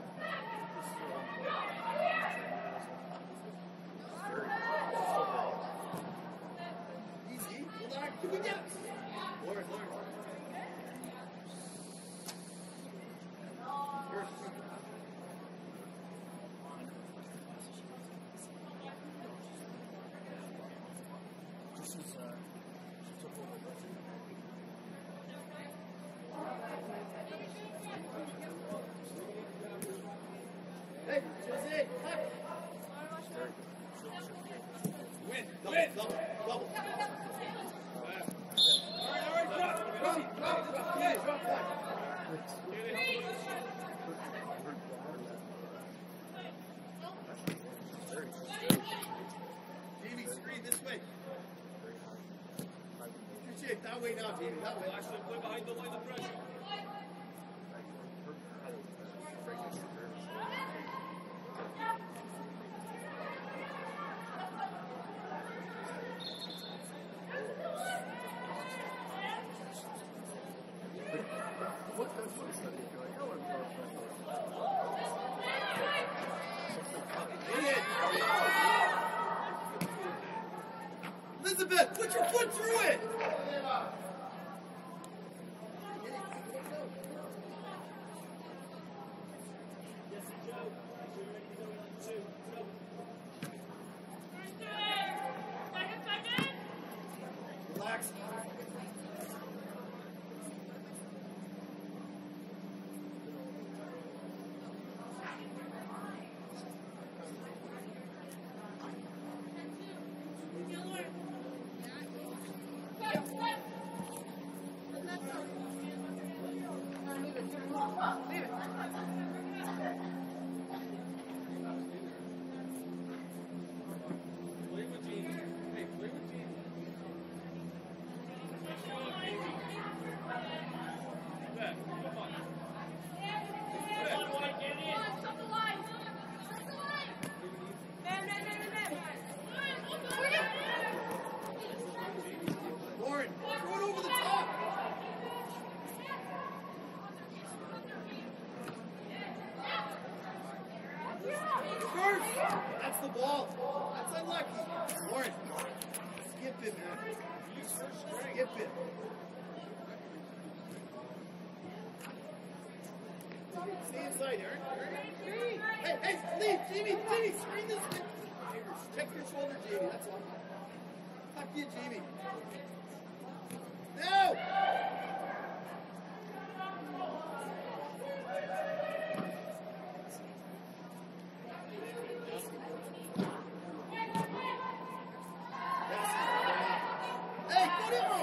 Easy. Relax. Can we get it? Lauren. First. Hey, Jose, cut. Win. Double. All right, drop. Yeah, drop one. Jamie, screen this way. Appreciate that way now, Jamie. That way. Actually, play behind the line of pressure. What does this study feel like? I want to Elizabeth, put your foot through it. Relax. Play with Jamie. Hey, play with Jamie. Back. Come on. Lauren, throw it over the top. First. That's the ball. That's unlucky. Lauren, skip it, man. Skip it. Stay inside, Aaron. Hey, leave. Jamie, screen this thing. Check your shoulder, Jamie. That's all. Tuck in, Jamie. No! Hey, go down!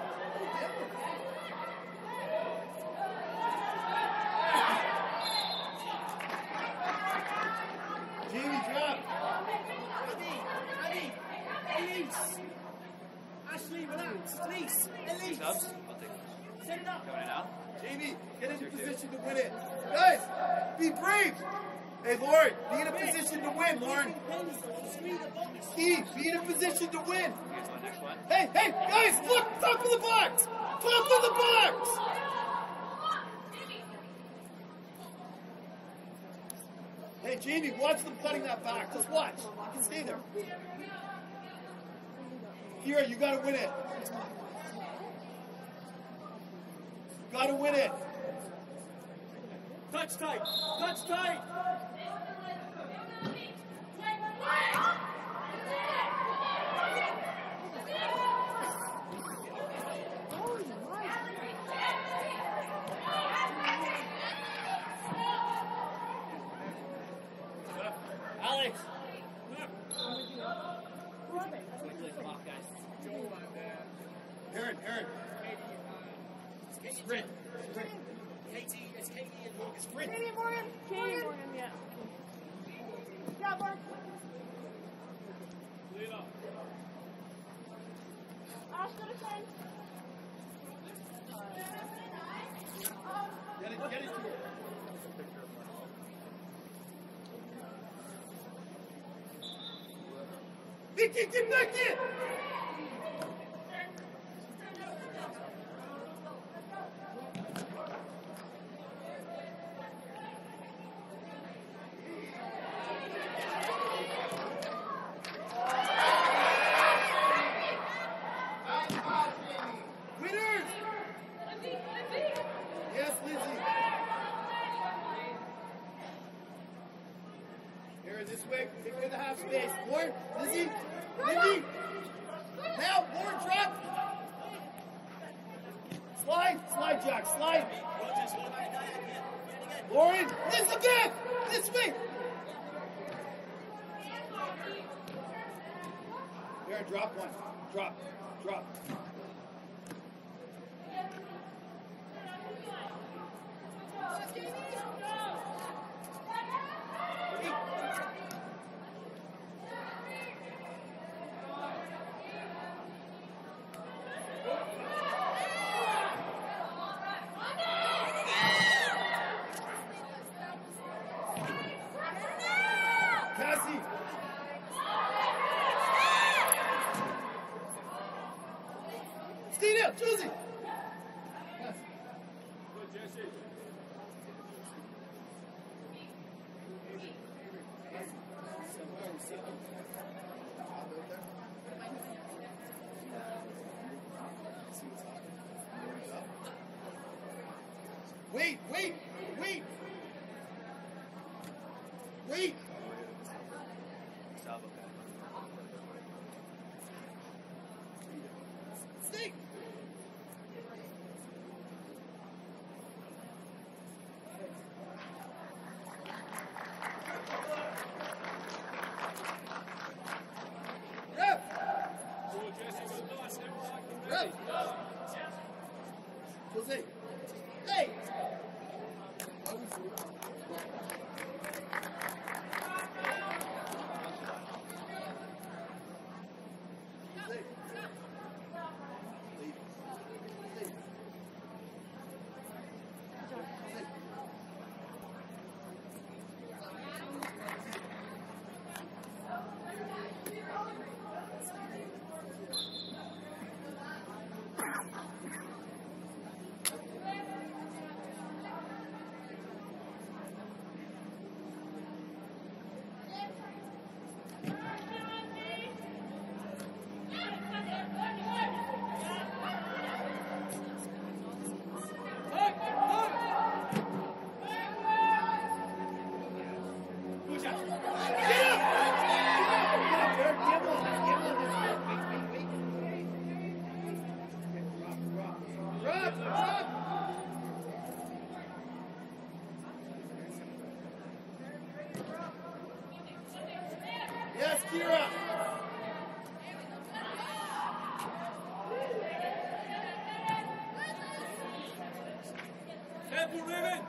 Jamie, drop. Ready. Elise. Ashley, relax. Elise. Subs? I'll take those. Set it up. Going now? Jamie, get into position to win it. Guys, be brave. Hey, Lauren, be in a position to win, Lauren. Steve, be in a position to win. Here's my next one. Hey, guys, look, top of the box. Top of the box. Hey, Jamie, watch them cutting that back. Just watch. You can stay there. Kira, you got to win it. Got to win it. Touch tight. Touch tight. Alex. Come on, guys. Aaron. Sprint. Katie, it's Katie and Morgan. Sprint. Katie Morgan. Katie Morgan, yeah. Yeah, Mark. Lead up. Oscar to 10. Get it to her. Vicky, get back in! Winners! Yes, Lizzie. Here, this way. Take away the half space. More. Lizzie. Mindy. Now, more drop. Slide, Jack. Slide. Lauren, this again. This way. Here, drop one. Drop. Cassie. Stina, Josie. Yes. Good, Jesse. Wait. Stay. Ref. Good, Jesse. Good, nice. Ref. Jose. Hey. Yes, Kira. Temple, Raven.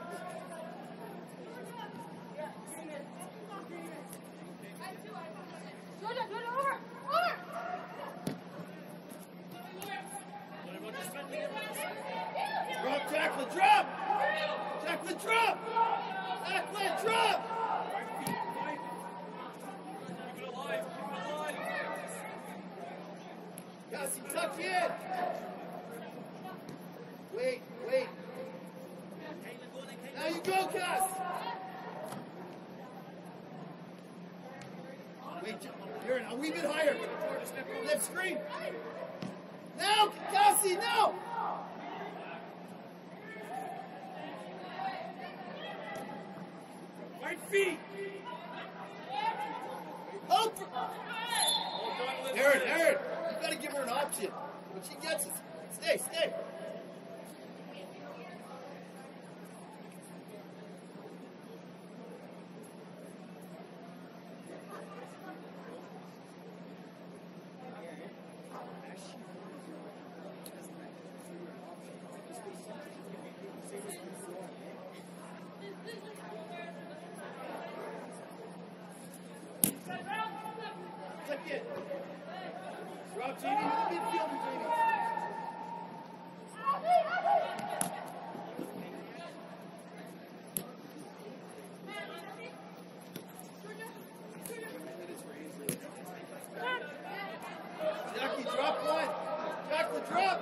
Drop, Jacqueline, drop! Jacqueline, drop! Jacqueline, drop! Keep it alive. Cassie, tuck in! Wait. Now you go, Cass! Wait, Aaron, a wee bit higher. Left screen. Now, Cassie, now! Right feet. Help! Well done, Liz. Aaron, you gotta give her an option. When she gets it, stay. Check it. Drop Jamie to the midfielder, Jamie. Jackie, drop one. Jack, the drop.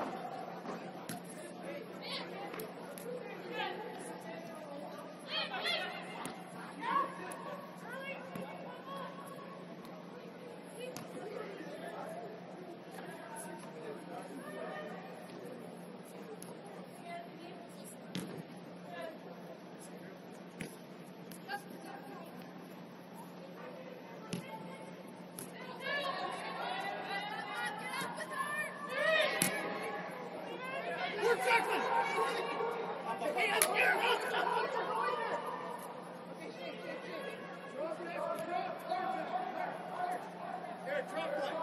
Work, Jacqueline. Hey, I'm here. Here, drop one.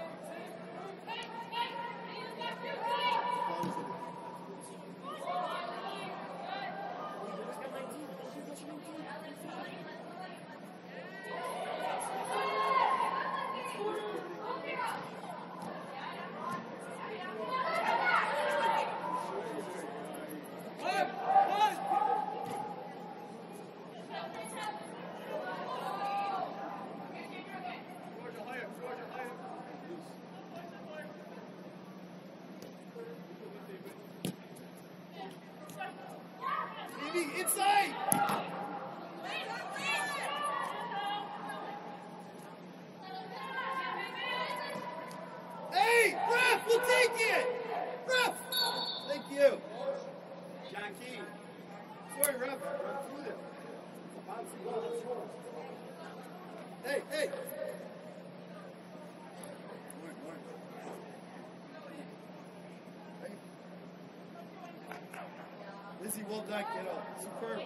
Jamie, inside. Hey, ref, we'll take it. Ref. Thank you. Jackie. Sorry, ref. Run through them. Hey. Lizzie, well done, kiddo. Superb.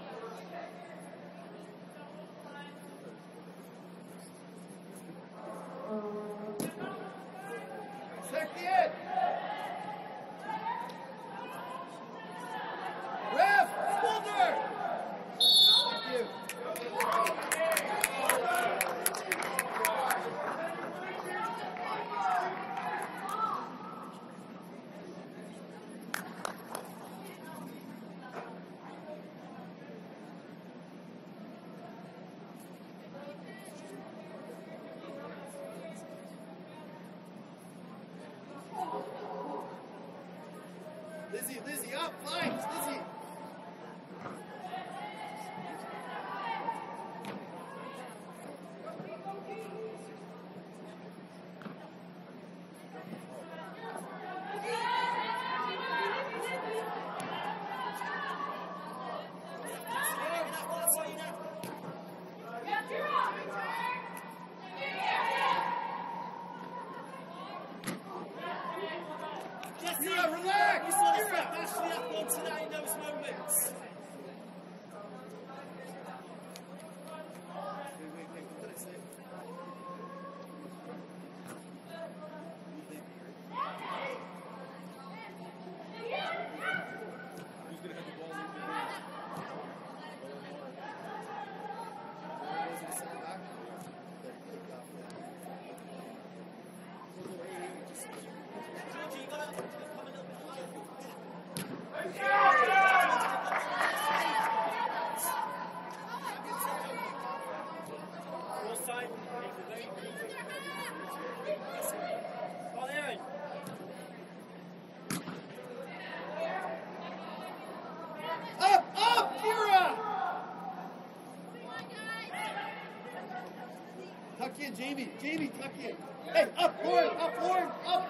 Second. Ref, Smolder. Thank you. Lizzie, up, fine, Lizzie. Mira, relax. We saw the step Ashley up on today in those moments. Wait, what did I say? Who's going to have the ball in the hand? Was it a second back? Georgie, you got to come a little bit higher. Your side. Come on, Aaron. Up, Kira! Tuck in, Jamie, tuck in. Hey, up, Lauren, up.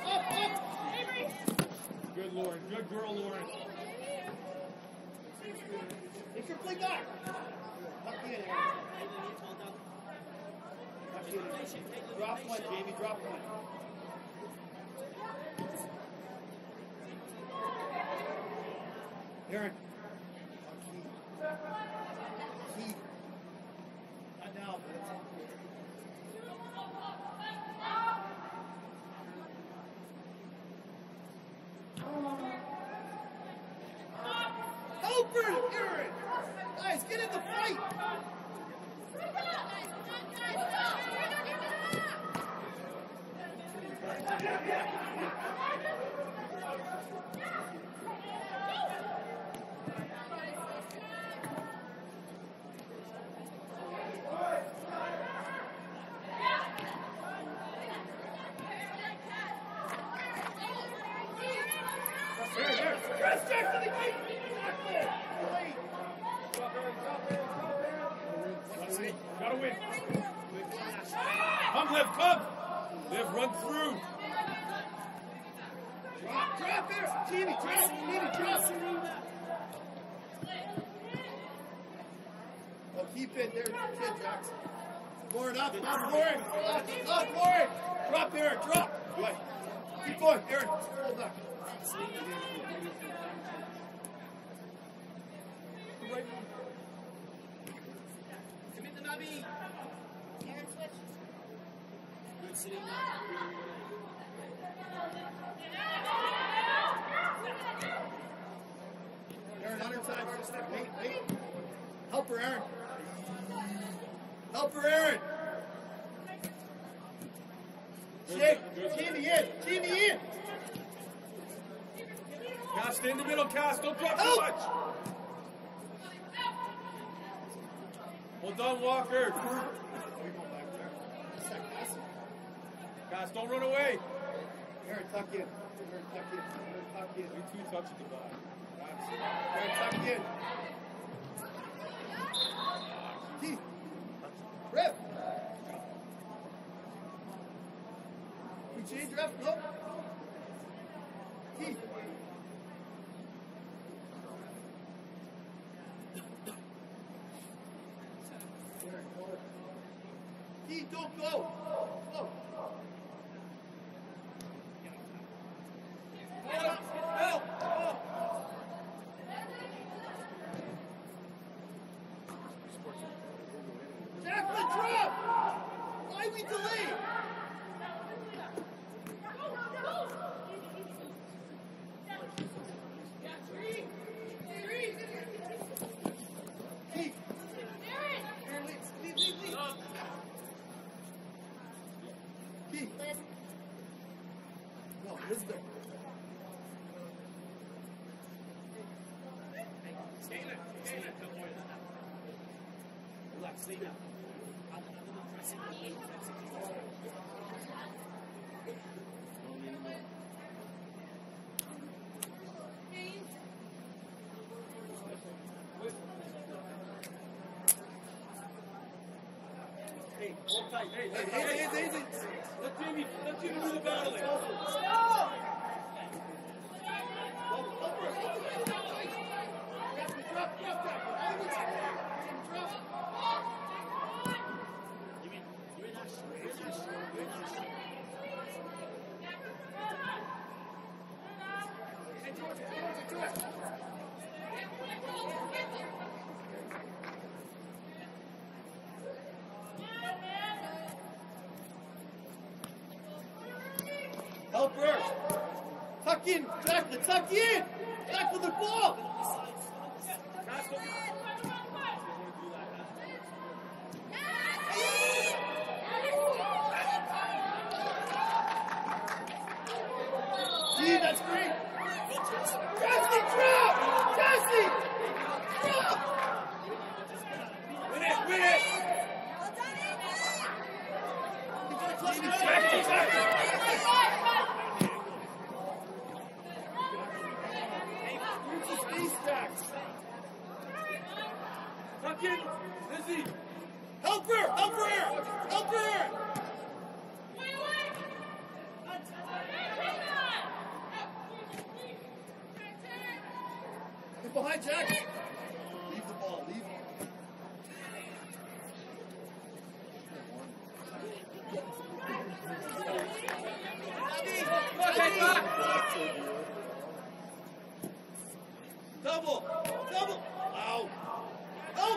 Good, Lauren. Good girl, Lauren. Make her play back. in, Aaron. Caitlin, it's well done. Tuck Be in. patient, Caitlin. Drop Be one, patient. Jamie. Drop one. Aaron. Key. Not now, but it's on. Help her, Aaron! Guys, get in the fight! There. Press Jack to the gate! Let's see. Gotta win. Come, Liv, come. Liv, run through. Drop there! Jamie, drop! Oh, keep it there, kid, Jackson. Lauren, up, Lauren! Up, Lauren! Drop, Aaron, drop! Good. Keep going, Aaron. Hold back. Commit the Nubby. Aaron, switch. Good sitting Aaron, 100 times. Wait. Help her, Aaron. Help her, Aaron. Shake. Jamie in. Cass, stay in the middle, Cass. Don't drop too Help. much. Well done, Walker. Cass, don't run away. Aaron, tuck in. You two touch at the back. Aaron, tuck in. Keith. Ref. We change ref, no? Keith. Keith, don't go. Go. Help! Jacqueline, drop! Why we delayed? Keith. Aaron, leave. Keith. No, Lisbeth. Relax, stay down. I'm pressing the gate. Hey, hold tight. Hey. Easy. Let Jamie do the battling. Help her. Tuck in, Jacqueline, tuck in. Back with the ball. Cass, don't Gee, that's great. Jesse, drop. Jesse, drop. win it. Use the space stacks. Tuck in, Lizzie. Help her, help her. Get behind Jack. Leave the ball, leave. Take back. Double. Double. Ow. Oh.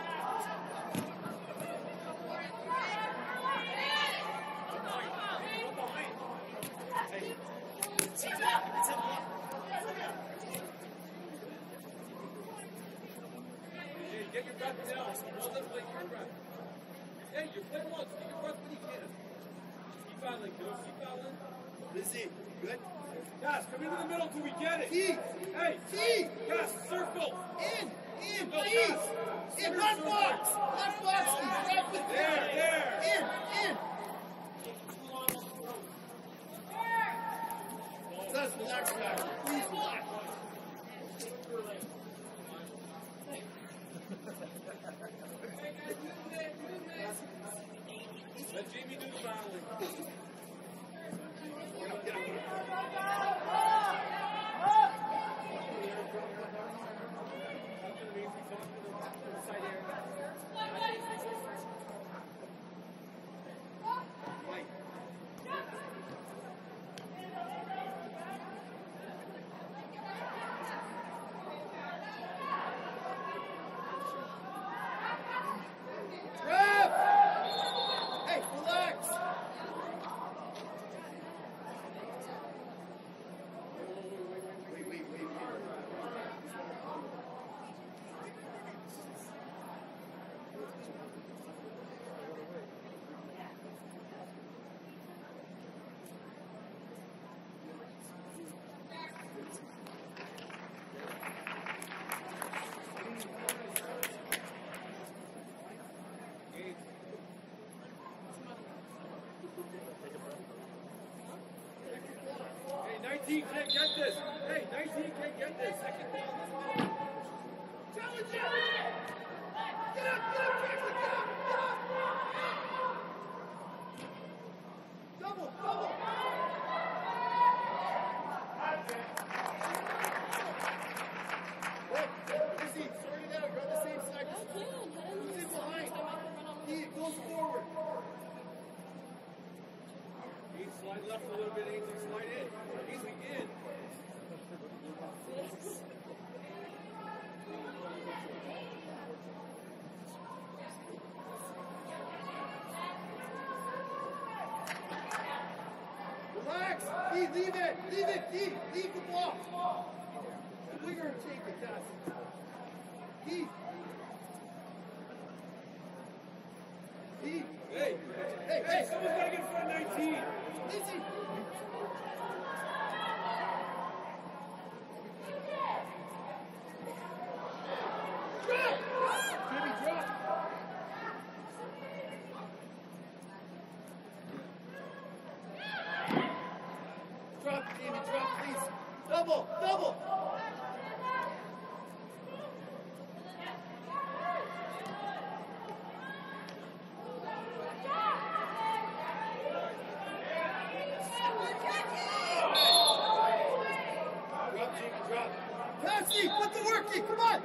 Hey, get your breath now. Don't let play your breath. Hey, you're playing once. Get your breath when you can. Keep battling, dude. Keep battling. Lizzie, good? Guys, come into the middle till we get it. Key! Hey, Key! guys, circle. In! Go, Key! guys. In! Run box! Run box! Key! Drop with There. In! Gus, relax, guys. Please relax. Let Jamie do the battling. Get up, get up, get up. Wait. Ref! Hey, relax. Wait. Hey, 19 can't get this. Hey, 19 can't get this. Second down. Challenge him! Get up, Jackie, get up! Double! Look, Lizzie, sort it out. You're on the same side. Who's in behind? He goes forward. Ainsley, slide left a little bit. Ainsley, slide in. Ainsley, in. Relax. Leave it. Leave the ball. The winger take it, Gus. Keith. Hey. Someone's got to get in front of 19. Lizzie. Drop. Jimmy, drop. Drop, Jamie, drop, please. Double. Drop, Jamie, drop. Patsy, put the work in, come on.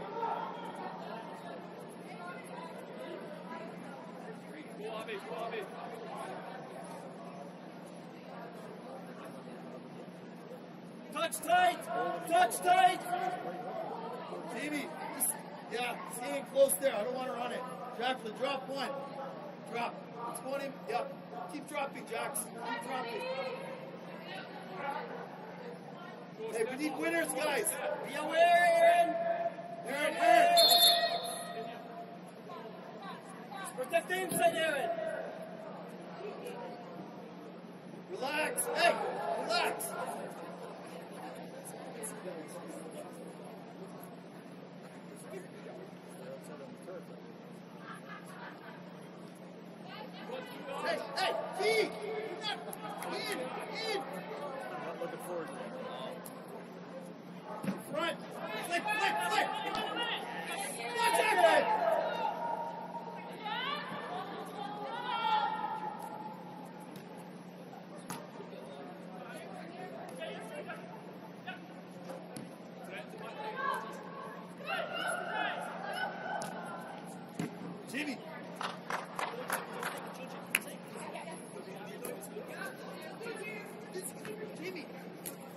Go on it. Touch tight. Jamie, stay in close there. I don't want to run it. Jacqueline, drop one. Drop. It's going in. Yep. Keep dropping, Jax. Keep dropping. Hey, we need winners, guys. Be aware, Aaron. Protect the inside, Aaron. Relax. Hey, relax. Hey, Key! In! Not looking forward to it. Front! Flick! Watch out! Jimmy! Jimmy!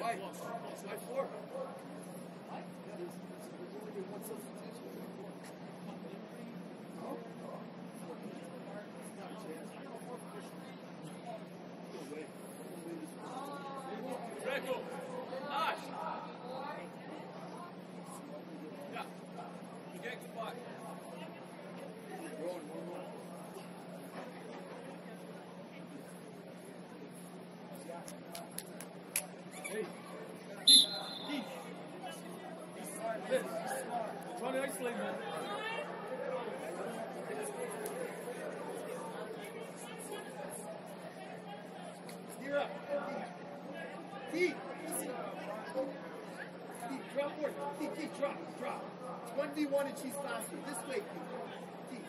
Why? Why 4? Draco! Ash! Yeah. Get spot. Hey. Keith. This. Trying to isolate man. Steer up. Keith, listen. Keith, drop more. Keith, drop. 1v1 and she's faster. This way, Keith.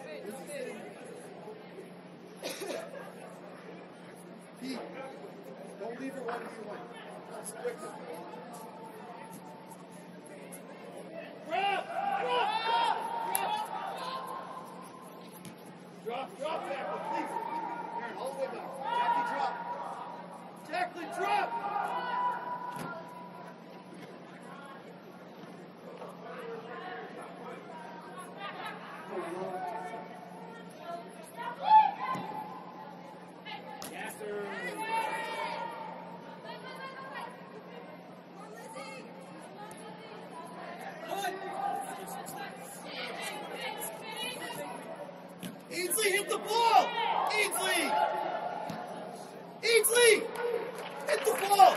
Keith, don't leave her 1v1. It's quicker. Drop, Jacqueline, please. Aaron, all the way back. Jacqueline, drop. Yes, sir. Ainsley, hit the ball! Ainsley! Hit the ball!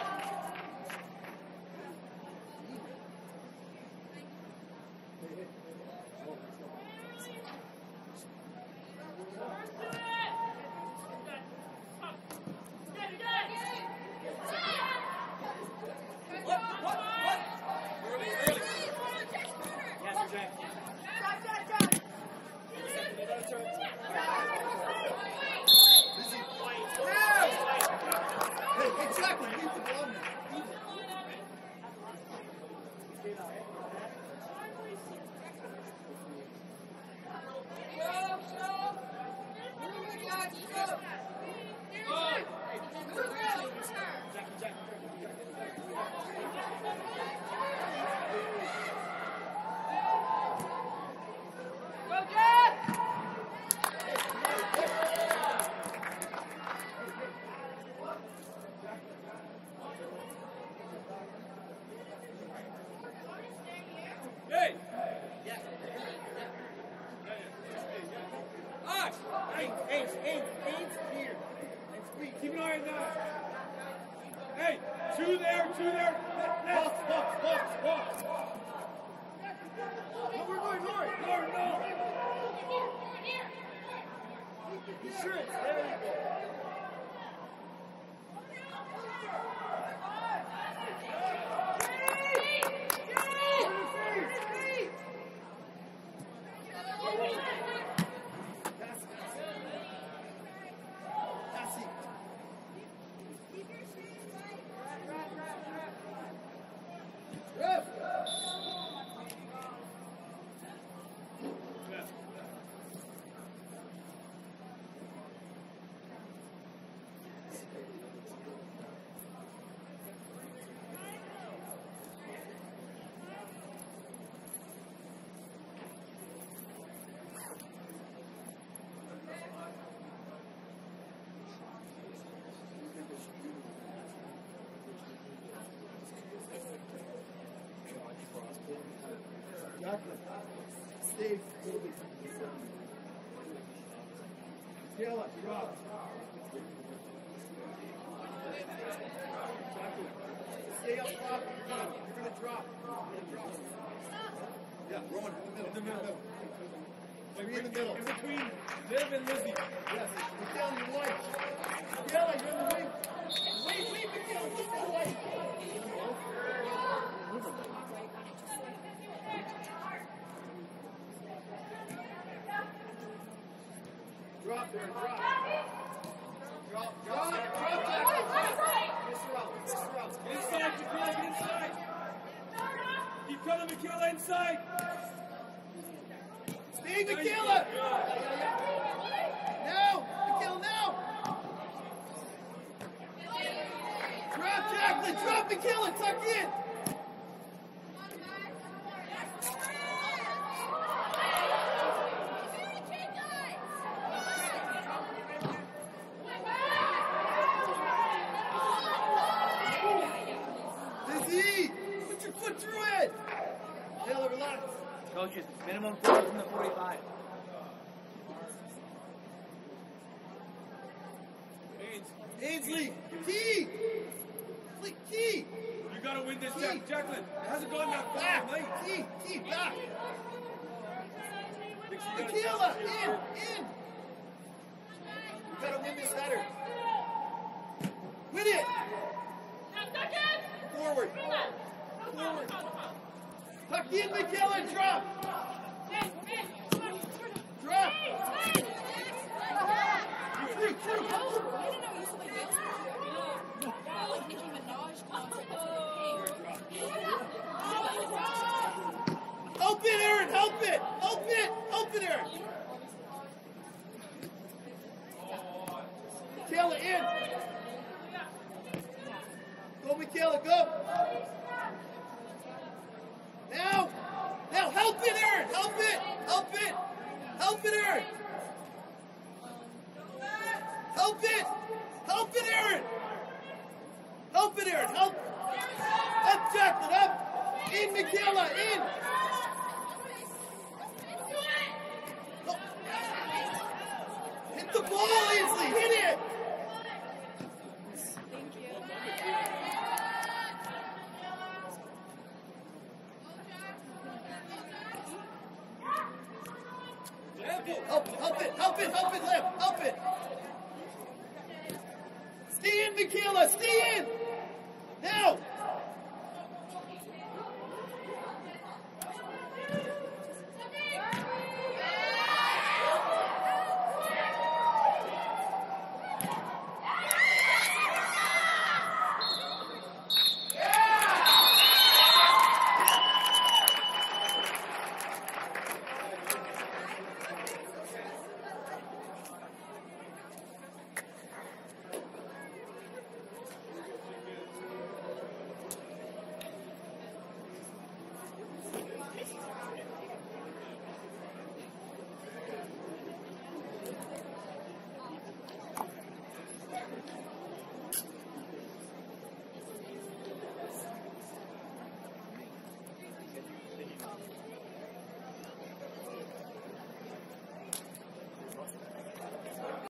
Exactly, leave the ball now. Hey! Ash! Ain't here. Keep an eye on that. Hey! Two there! Box. No, we're going north. No! Sure, there you go. Jacqueline, stay a little bit. Tail up, drop. Jacqueline, stay up top. You're gonna drop. Yeah, Rowan, in the middle. Three in the middle. In between Liv and Lizzie. Yes, Miguel, you're white. Miguel, you're in the wing. Wait, Miguel, just the white. Drop there, drop. Drop. Miss her out. Inside, Michaela, get inside. Keep coming, Michaela, inside. Stay, Michaela. Now, Michaela, now. Drop, Jacqueline. Michaela, drop Michaela, tuck in. Lizzie, put your foot through it. Taylor, relax. Coaches, minimum 40 from the 45. Ainsley, key. Key. You gotta win this, Jack. Jacqueline, it hasn't gone that far, Back. mate. Key, back. Think she got Michaela, in. You gotta win this header. Win it. Forward. Tuck in, Michaela, drop. Drop. Through. Help it, Aaron, help it, Aaron. Michaela, in. Go, Michaela, go. Now, help it, Aaron, help it, Aaron. Help it, Aaron. Help. Up, Jacqueline, up. In, Michaela, in. Oh. Hit the ball, Ainsley, hit it. Help it, Liv, help it. Stay in, Michaela, stay in.